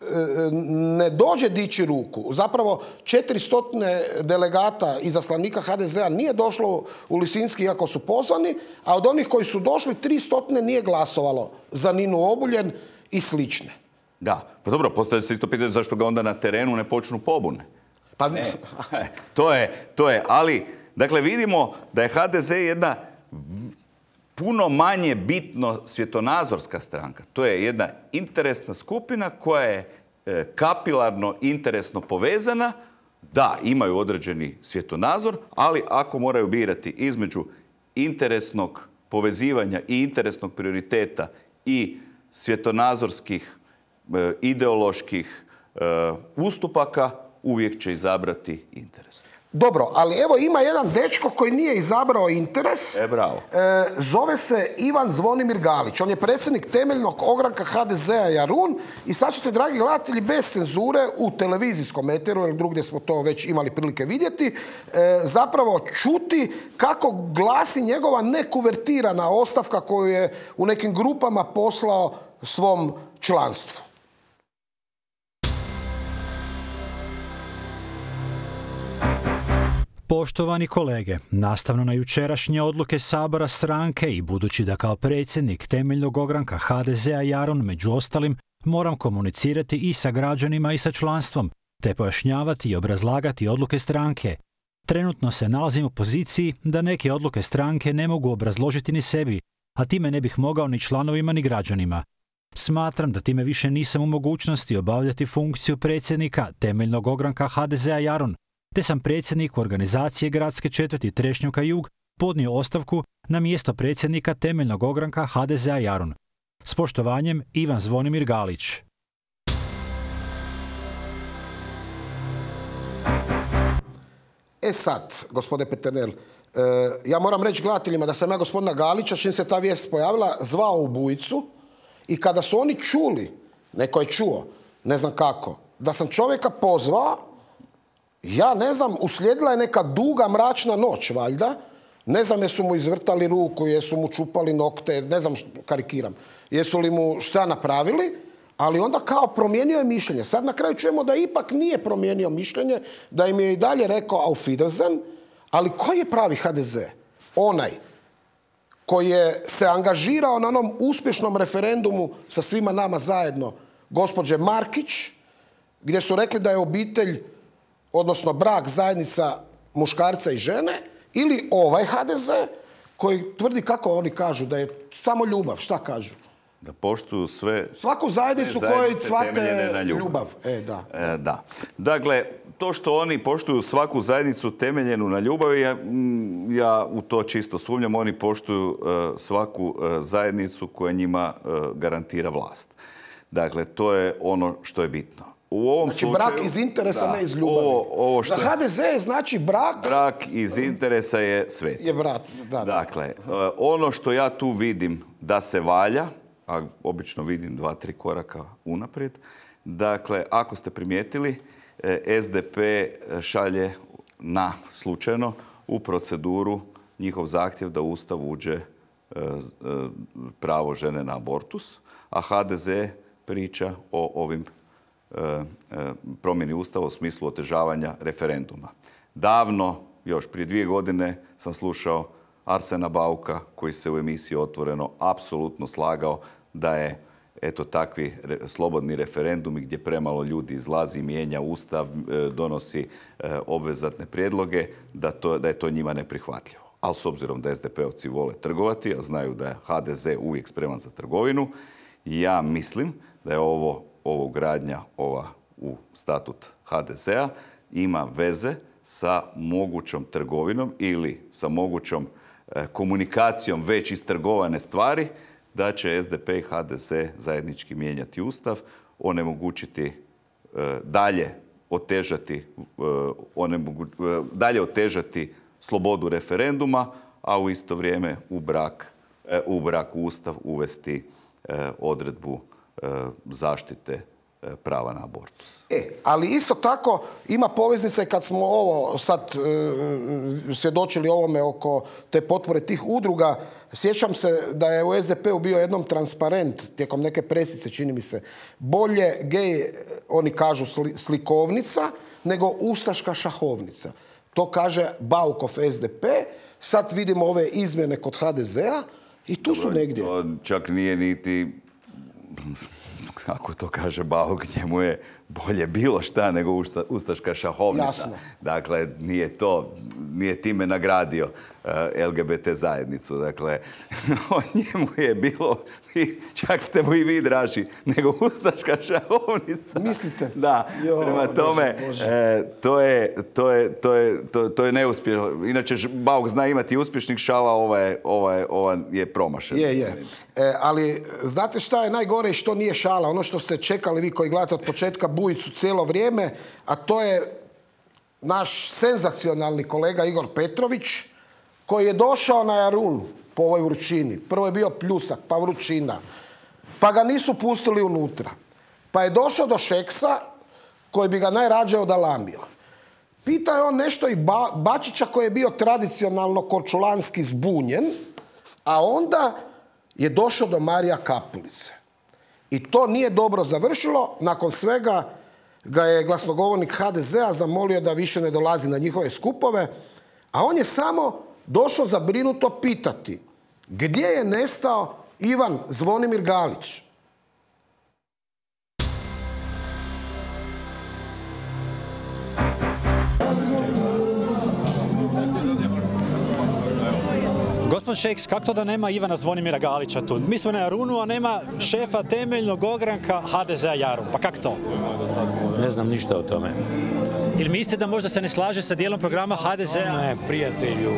ne dođe dići ruku? Zapravo 400 delegata i zaslanika HDZ-a nije došlo u Lisinski iako su pozvani, a od onih koji su došli 300 nije glasovalo za Ninu Obuljen i slične. Da, pa dobro, postavlja se isto pitanje zašto ga onda na terenu ne počnu pobune. Pa to je, ali, dakle, vidimo da je HDZ jedna puno manje bitno svjetonazorska stranka. To je jedna interesna skupina koja je kapilarno interesno povezana. Da, imaju određeni svjetonazor, ali ako moraju birati između interesnog povezivanja i interesnog prioriteta i svjetonazorskih ideoloških ustupaka, uvijek će izabrati interes. Dobro, ali evo ima jedan dečko koji nije izabrao interes. Bravo. Zove se Ivan Zvonimir Galić. On je predsjednik temeljnog ogranka HDZ-a Jarun i sad ćete, dragi gledatelji, bez cenzure u televizijskom eteru, jer drugdje smo to već imali prilike vidjeti, zapravo čuti kako glasi njegova nekuvertirana ostavka koju je u nekim grupama poslao svom članstvu. Poštovani kolege, nastavno na jučerašnje odluke Sabora stranke i budući da kao predsjednik temeljnog ogranka HDZ-a Jaron među ostalim moram komunicirati i sa građanima i sa članstvom, te pojašnjavati i obrazlagati odluke stranke. Trenutno se nalazim u poziciji da neke odluke stranke ne mogu obrazložiti ni sebi, a time ne bih mogao ni članovima ni građanima. Smatram da time više nisam u mogućnosti obavljati funkciju predsjednika temeljnog ogranka HDZ-a Jaron, te sam predsjednik organizacije gradske četvrti Trešnjevka Jug podnio ostavku na mjesto predsjednika temeljnog ogranka HDZ-a Jaron. S poštovanjem, Ivan Zvonimir Galić. E sad, gospodine Peternel, ja moram reći gledateljima da sam ja gospodina Galića, čim se ta vijest pojavila, zvao u Bujicu i kada su oni čuli, neko je čuo, ne znam kako, da sam čovjeka pozvao, ja ne znam, uslijedila je neka duga mračna noć, valjda. Ne znam jesu mu izvrtali ruku, jesu mu čupali nokte, ne znam, karikiram. Jesu li mu šta napravili, ali onda kao promijenio je mišljenje. Sad na kraju čujemo da ipak nije promijenio mišljenje, da im je i dalje rekao auf Wiedersehen, ali koji je pravi HDZ? Onaj koji je se angažirao na onom uspješnom referendumu sa svima nama zajedno, gospođe Markić, gdje su rekli da je obitelj, odnosno brak, zajednica muškarca i žene, ili ovaj HDZ koji tvrdi, kako oni kažu, da je samo ljubav. Šta kažu? Da poštuju svaku zajednicu kojoj cvate ljubav. Da. Da. Dakle, to što oni poštuju svaku zajednicu temeljenu na ljubavi, ja u to čisto sumnjam. Oni poštuju svaku zajednicu koja njima garantira vlast. Dakle, to je ono što je bitno. Znači brak iz interesa, ne iz ljubavi. Za HDZ je znači brak... Brak iz interesa je svet. Je brat, da. Dakle, ono što ja tu vidim da se valja, a obično vidim 2-3 koraka unaprijed, dakle, ako ste primijetili, SDP šalje slučajno u proceduru njihov zahtjev da u Ustav uđe pravo žene na abortus, a HDZ priča o ovim promjeni Ustava u smislu otežavanja referenduma. Davno, još prije 2 godine, sam slušao Arsena Bauka koji se u emisiji Otvoreno apsolutno slagao da je takvi slobodni referendumi gdje premalo ljudi izlazi, mijenja Ustav, donosi obvezatne prijedloge, da je to njima neprihvatljivo. Ali s obzirom da SDP-ovci vole trgovati, a znaju da je HDZ uvijek spreman za trgovinu, ja mislim da je ovo ugradnja u statut HDZ-a ima veze sa mogućom trgovinom ili sa mogućom komunikacijom već istrgovane stvari, da će SDP i HDZ zajednički mijenjati Ustav, onemogućiti dalje otežati slobodu referenduma, a u isto vrijeme u Ustav uvesti odredbu zaštite prava na abortus. Ali isto tako ima poveznice kad smo ovo sad svjedočili ovome oko te potpore tih udruga. Sjećam se da je u SDP-u bio jednom transparent tijekom neke presice, čini mi se, bolje gej, oni kažu slikovnica, nego ustaška šahovnica. To kaže Baukov SDP. Sad vidimo ove izmjene kod HDZ-a i tu su negdje. To čak nije niti... Kako to kaže Bauk, njemu je bolje bilo šta nego ustaška šahovnica. Jasno. Dakle, nije time nagradio LGBT zajednicu. Dakle, njemu je bilo, čak ste mu i vi draži, nego ustaška šahovnica. Mislite? Da, prema tome, to je neuspješno. Inače, Bauk zna imati uspješnih šala, ova je promašen. Je. Ali znate šta je najgore i što nije šala? Ono što ste čekali vi koji gledate od početka Bujicu cijelo vrijeme, a to je naš senzacionalni kolega Igor Petrović, koji je došao na Jarun po ovoj vrućini. Prvo je bio pljusak, pa vrućina, pa ga nisu pustili unutra. Pa je došao do Šeksa, koji bi ga najrađe odalamio. Pitao je on nešto i Bačića, koji je bio tradicionalno korčulanski zbunjen, a onda je došao do Marija Kapulice. I to nije dobro završilo. Nakon svega ga je glasnogovornik HDZ-a zamolio da više ne dolazi na njihove skupove. A on je samo došao zabrinuto pitati gdje je nestao Ivan Zvonimir Galić. Gospodin Šeks, kako to da nema Ivana Zvonimira Galića tu? Mi smo na Jarunu, a nema šefa temeljnog ogranka HDZ-a Jarun. Pa kako to? Ne znam ništa o tome. Ili mislite da možda se ne slaže sa dijelom programa HDZ-a? Ne, prijatelju.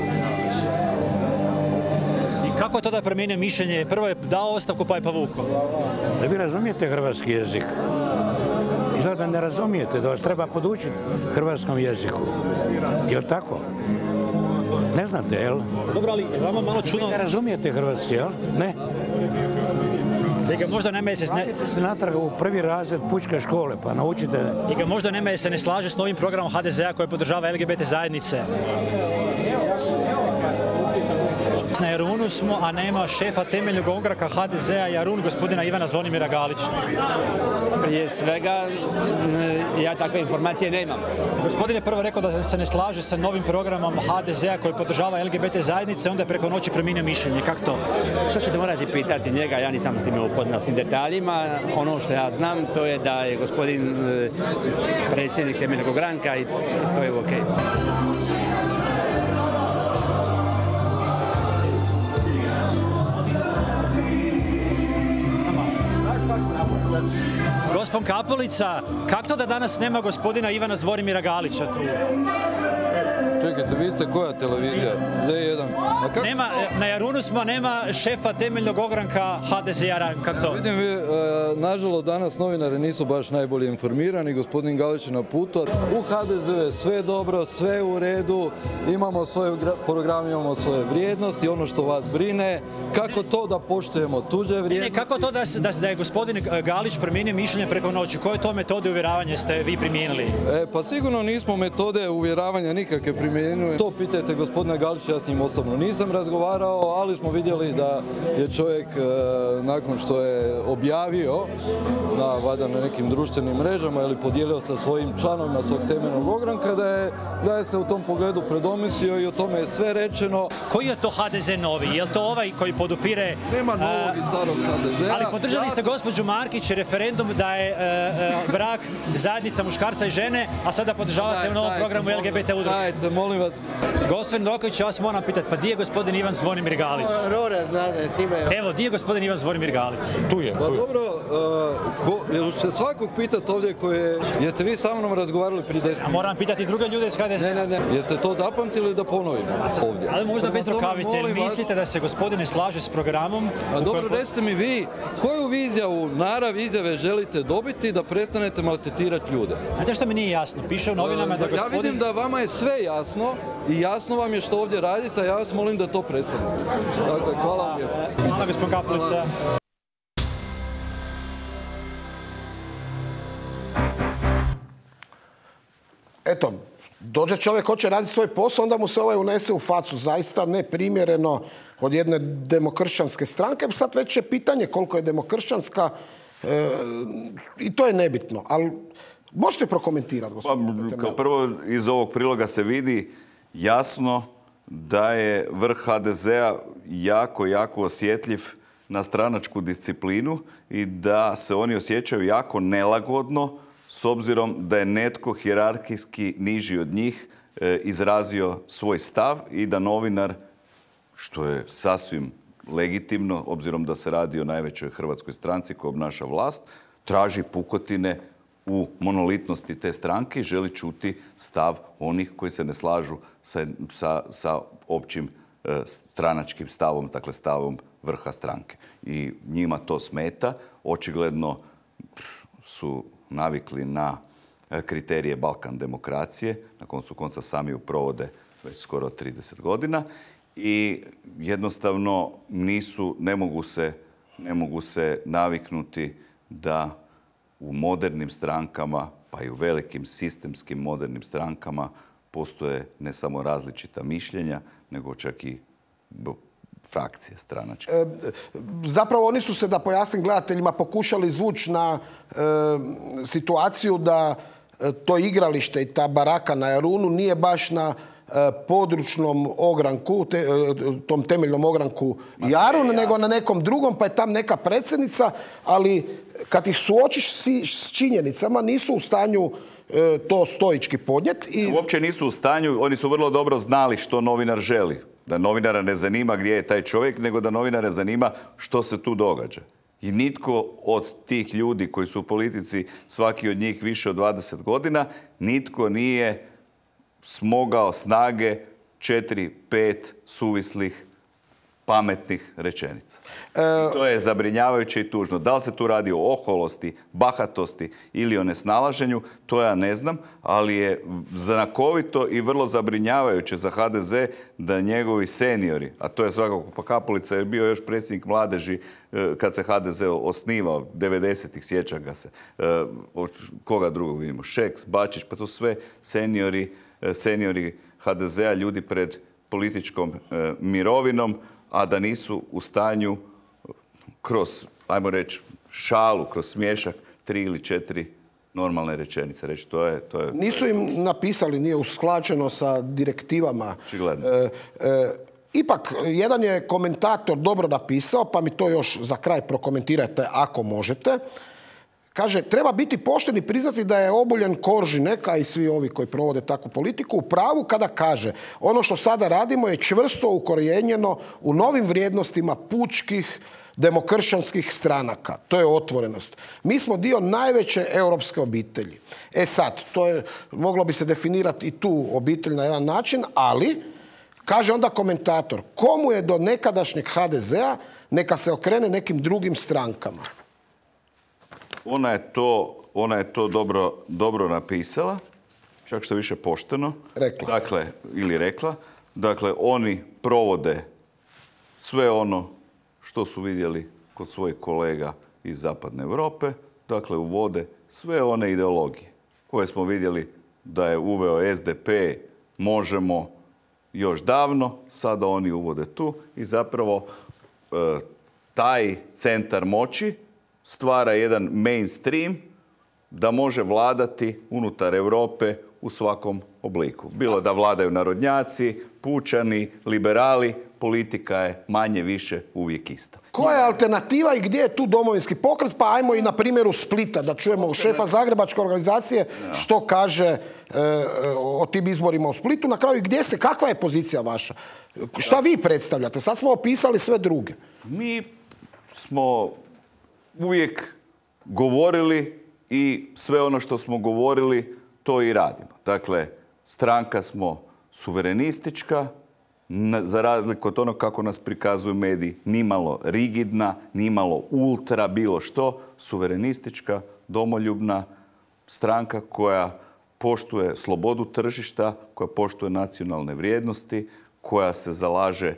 I kako to da je promijenio mišljenje? Prvo je dao ostavku pa je povukao. Da vi razumijete hrvatski jezik. Izgleda da ne razumijete, da vas treba podučiti hrvatskom jeziku. Je li tako? Ne znate, jel? Dobro, ali vama malo čudno... Ne razumijete hrvatski, jel? Ne. I možda nema se... Vratite se natrag u prvi razred pučke škole, pa naučite... I možda nema se ne slaže s novim programom HDZ-a koji podržava LGBT zajednice. Na Jarunu smo, a nema šefa temeljnog ogranka HDZ-a Jarun, gospodina Ivana Zvonimira Galića. Prije svega, ja takve informacije nemam. Gospodin je prvo rekao da se ne slaže sa novim programom HDZ-a koji podržava LGBT zajednice, onda je preko noći promijenio mišljenje. Kako to? To ćete morati pitati njega, ja nisam s time upoznat s tim detaljima. Ono što ja znam, to je da je gospodin predsjednik temeljnog ogranka i to je okej. Gospodin Kapulica, kako to da danas nema gospodina Ivana Zvonimira Galića tu? Čekajte, vi ste koja televizija? Z1. Nema, na Jarunu smo, nema šefa temeljnog ogranka HDZ-a, kako to? Vidim, nažalost, danas novinari nisu baš najbolje informirani, gospodin Galić je na putu. U HDZ-u je sve dobro, sve u redu, imamo svoj program, imamo svoje vrijednosti, ono što vas brine, kako to da poštujemo tuđe vrijednosti. Kako to da je gospodin Galić promijenio mišljenje preko noći? Koje to metode uvjeravanja ste vi primijenili? Pa sigurno nismo metode uvjeravanja nikakve primijenili. To pitajte gospodina Galića, ja s njim osobno nisam razgovarao, ali smo vidjeli da je čovjek nakon što je objavio na nekim društvenim mrežama ili podijelio sa svojim članovima svog temeljnog ogranka da je se u tom pogledu predomislio i o tome je sve rečeno. Koji je to HDZ novi? Je li to ovaj koji podupire... Nema novog i starog HDZ-a. Ali podržali ste gospođu Markić referendum da je brak zajednica muškarca i žene, a sada podržavate u novom programu LGBT udruge. Dajte, molim vas. Gospodin Roković, ja vas moram pitati, pa di je gospodin Ivan Zvonimir Galić? Rora zna da je s njima. Evo, di je gospodin Ivan Zvonimir Galić? Tu je. Pa dobro, jel će svakog pitati ovdje jeste vi sa mnom razgovarali prije 10 minuta? A moram pitati druge ljude iz HDZ-a. Ne. Jeste to zapamtili da ponovimo ovdje? Ali možda bez rukavice, jer mislite da se gospodin ne slaže s programom? A dobro, recite mi vi, koju izjavu, narav izjave želite dobiti da prestanete maltretirati ljude? Znate što mi nije jasno? Piše u novinama da gospodin... Ja vidim da vama je sve jasno i jasno vam je što ovdje radite, a ja vas molim da to prestanete. Dakle, hvala vam. Hvala, gospodin Kapulica. Eto, dođe čovjek hoće raditi svoj posao, onda mu se ovaj unese u facu. Zaista neprimjereno od jedne demokršćanske stranke. Sad već je pitanje koliko je demokršćanska i to je nebitno. Ali možete prokomentirati, gospodine? Kao prvo, iz ovog priloga se vidi jasno da je vrh HDZ-a jako osjetljiv na stranačku disciplinu i da se oni osjećaju jako nelagodno s obzirom da je netko hijerarhijski niži od njih izrazio svoj stav i da novinar, što je sasvim legitimno, obzirom da se radi o najvećoj hrvatskoj stranci koja obnaša vlast, traži pukotine u monolitnosti te stranke i želi čuti stav onih koji se ne slažu sa općim stranačkim stavom, dakle stavom vrha stranke. I njima to smeta. Očigledno su navikli na kriterije Balkan demokracije. Na koncu konca sami ju provode već skoro 30 godina. I jednostavno ne mogu se naviknuti da u modernim strankama, pa i u velikim sistemskim modernim strankama postoje ne samo različita mišljenja, nego čak i frakcije stranačke. Zapravo oni su se, da pojasnim gledateljima, pokušali izvući na situaciju da to igralište i ta baraka na Jarunu nije baš na područnom ogranku, tom temeljnom ogranku Jarun, nego na nekom drugom, pa je tam neka predsjednica, ali kad ih suočiš s činjenicama, nisu u stanju to stoički podnijeti. Uopće nisu u stanju, oni su vrlo dobro znali što novinar želi. Da novinara ne zanima gdje je taj čovjek, nego da novinara zanima što se tu događa. I nitko od tih ljudi koji su u politici, svaki od njih više od 20 godina, nitko nije smogao snage 4-5 suvislih, pametnih rečenica. I to je zabrinjavajuće i tužno. Da li se tu radi o oholosti, bahatosti ili o nesnalaženju, to ja ne znam, ali je znakovito i vrlo zabrinjavajuće za HDZ da njegovi seniori, a to je svakako pa Kapulica je bio još predsjednik mladeži kad se HDZ osnivao, 90-ih, sjeća ga se. Koga drugog vidimo? Šeks, Bačić, pa to sve seniori HDZ-a, ljudi pred političkom mirovinom, a da nisu u stanju kroz, ajmo reći, šalu, kroz smiješak, 3 ili 4 normalne rečenice reći. Nisu im napisali, nije usklađeno sa direktivama. Očigledno. Ipak, jedan je komentator dobro napisao, pa mi to još za kraj prokomentirajte ako možete. Kaže, treba biti pošten i priznati da je Obuljen Koržinek, a i svi ovi koji provode takvu politiku, u pravu kada kaže ono što sada radimo je čvrsto ukorijenjeno u novim vrijednostima pučkih demokršćanskih stranaka. To je otvorenost. Mi smo dio najveće europske obitelji. Sad, moglo bi se definirati i tu obitelj na jedan način, ali, kaže onda komentator, komu je do nekadašnjeg HDZ-a, neka se okrene nekim drugim strankama. Ona je to dobro napisala, čak što više pošteno. Rekla. Dakle, oni provode sve ono što su vidjeli kod svojih kolega iz Zapadne Europe. Dakle, uvode sve one ideologije koje smo vidjeli da je uveo SDP, Možemo još davno, sada oni uvode tu i zapravo taj centar moći stvara jedan mainstream da može vladati unutar Europe u svakom obliku. Bilo da vladaju narodnjaci, pučani, liberali, politika je manje više uvijek ista. Koja je alternativa i gdje je tu Domovinski pokret? Pa ajmo i na primjeru Splita, da čujemo šefa Zagrebačke organizacije što kaže o tim izborima u Splitu. Na kraju, gdje ste? Kakva je pozicija vaša? Šta vi predstavljate? Sad smo opisali sve druge. Mi smo uvijek govorili i sve ono što smo govorili, to i radimo. Dakle, stranka smo suverenistička, za razliku od onog kako nas prikazuju mediji, nimalo rigidna, nimalo ultra, bilo što, suverenistička, domoljubna stranka koja poštuje slobodu tržišta, koja poštuje nacionalne vrijednosti, koja se zalaže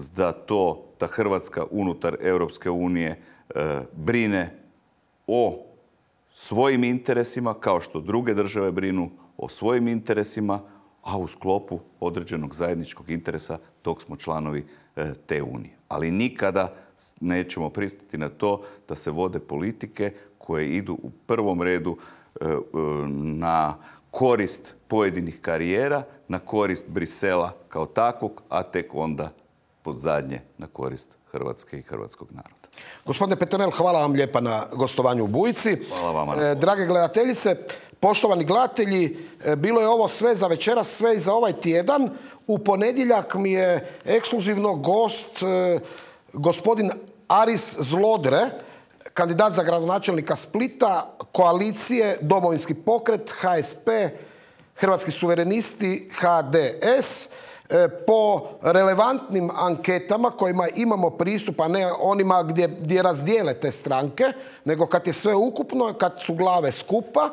da Hrvatska unutar Europske unije brine o svojim interesima, kao što druge države brinu o svojim interesima, a u sklopu određenog zajedničkog interesa tog smo članovi te unije. Ali nikada nećemo pristati na to da se vode politike koje idu u prvom redu na korist pojedinih karijera, na korist Brisela kao takvog, a tek onda pod zadnje na korist Hrvatske i hrvatskog naroda. Gospodine Peternel, hvala vam lijepa na gostovanju u Bujici. Hvala vama. Drage gledateljice, poštovani gledatelji, bilo je ovo sve za večeras, sve i za ovaj tjedan. U ponedjeljak mi je ekskluzivno gost gospodin Aris Zlodre, kandidat za gradonačelnika Splita, koalicije Domovinski pokret, HSP, Hrvatski suverenisti, HDS. Po relevantnim anketama kojima imamo pristup, a ne onima gdje razdijele te stranke, nego kad je sve ukupno, kad su glave skupa,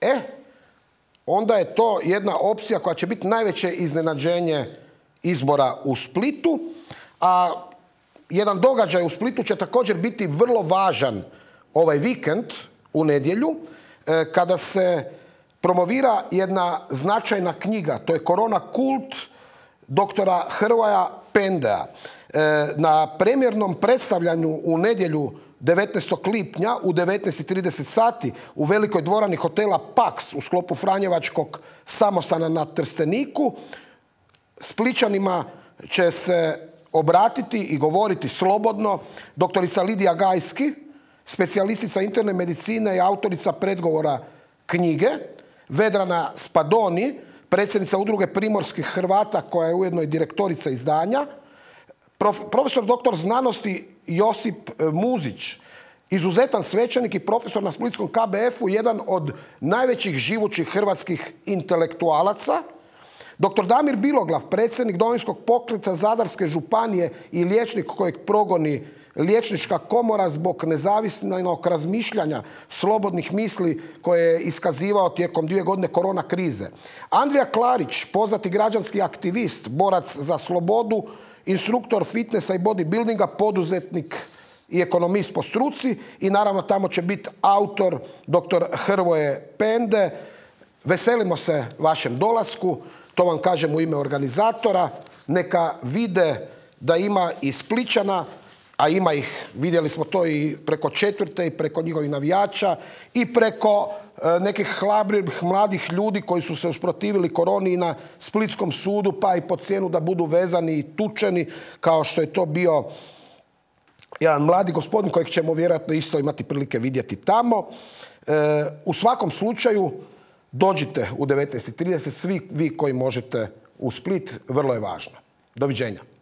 onda je to jedna opcija koja će biti najveće iznenađenje izbora u Splitu. A jedan događaj u Splitu će također biti vrlo važan ovaj vikend u nedjelju, kada se promovira jedna značajna knjiga. To je Korona kult doktora Hrvoja Pendea. Na premijernom predstavljanju u nedjelju 19. lipnja u 19:30 sati u velikoj dvorani hotela Pax u sklopu Franjevačkog samostana na Trsteniku Splićanima će se obratiti i govoriti slobodno doktorica Lidija Gajski, specijalistica interne medicine i autorica predgovora knjige, Vedrana Spadoni, predsjednica Udruge primorskih Hrvata koja je ujedno i direktorica izdanja, profesor doktor znanosti Josip Muzić, izuzetan svećenik i profesor na Splitskom KBF-u, jedan od najvećih živućih hrvatskih intelektualaca, dr. Damir Biloglav, predsjednik Domovinskog pokreta Zadarske županije i liječnik kojeg progoni Liječnička komora zbog nezavisnog razmišljanja, slobodnih misli koje je iskazivao tijekom 2 godine korona krize. Andrija Klarić, poznati građanski aktivist, borac za slobodu, instruktor fitnessa i bodybuildinga, poduzetnik i ekonomist po struci i naravno tamo će biti autor dr. Hrvoje Pende. Veselimo se vašem dolasku, to vam kažem u ime organizatora. Neka vide da ima i Splićana, a ima ih, vidjeli smo to i preko Četvrte i preko njihovih navijača i preko nekih hrabrih mladih ljudi koji su se usprotivili koroni na Splitskom sudu, pa i po cijenu da budu vezani i tučeni, kao što je to bio jedan mladi gospodin kojeg ćemo vjerojatno isto imati prilike vidjeti tamo. U svakom slučaju dođite u 19:30, svi vi koji možete u Split, vrlo je važno. Doviđenja.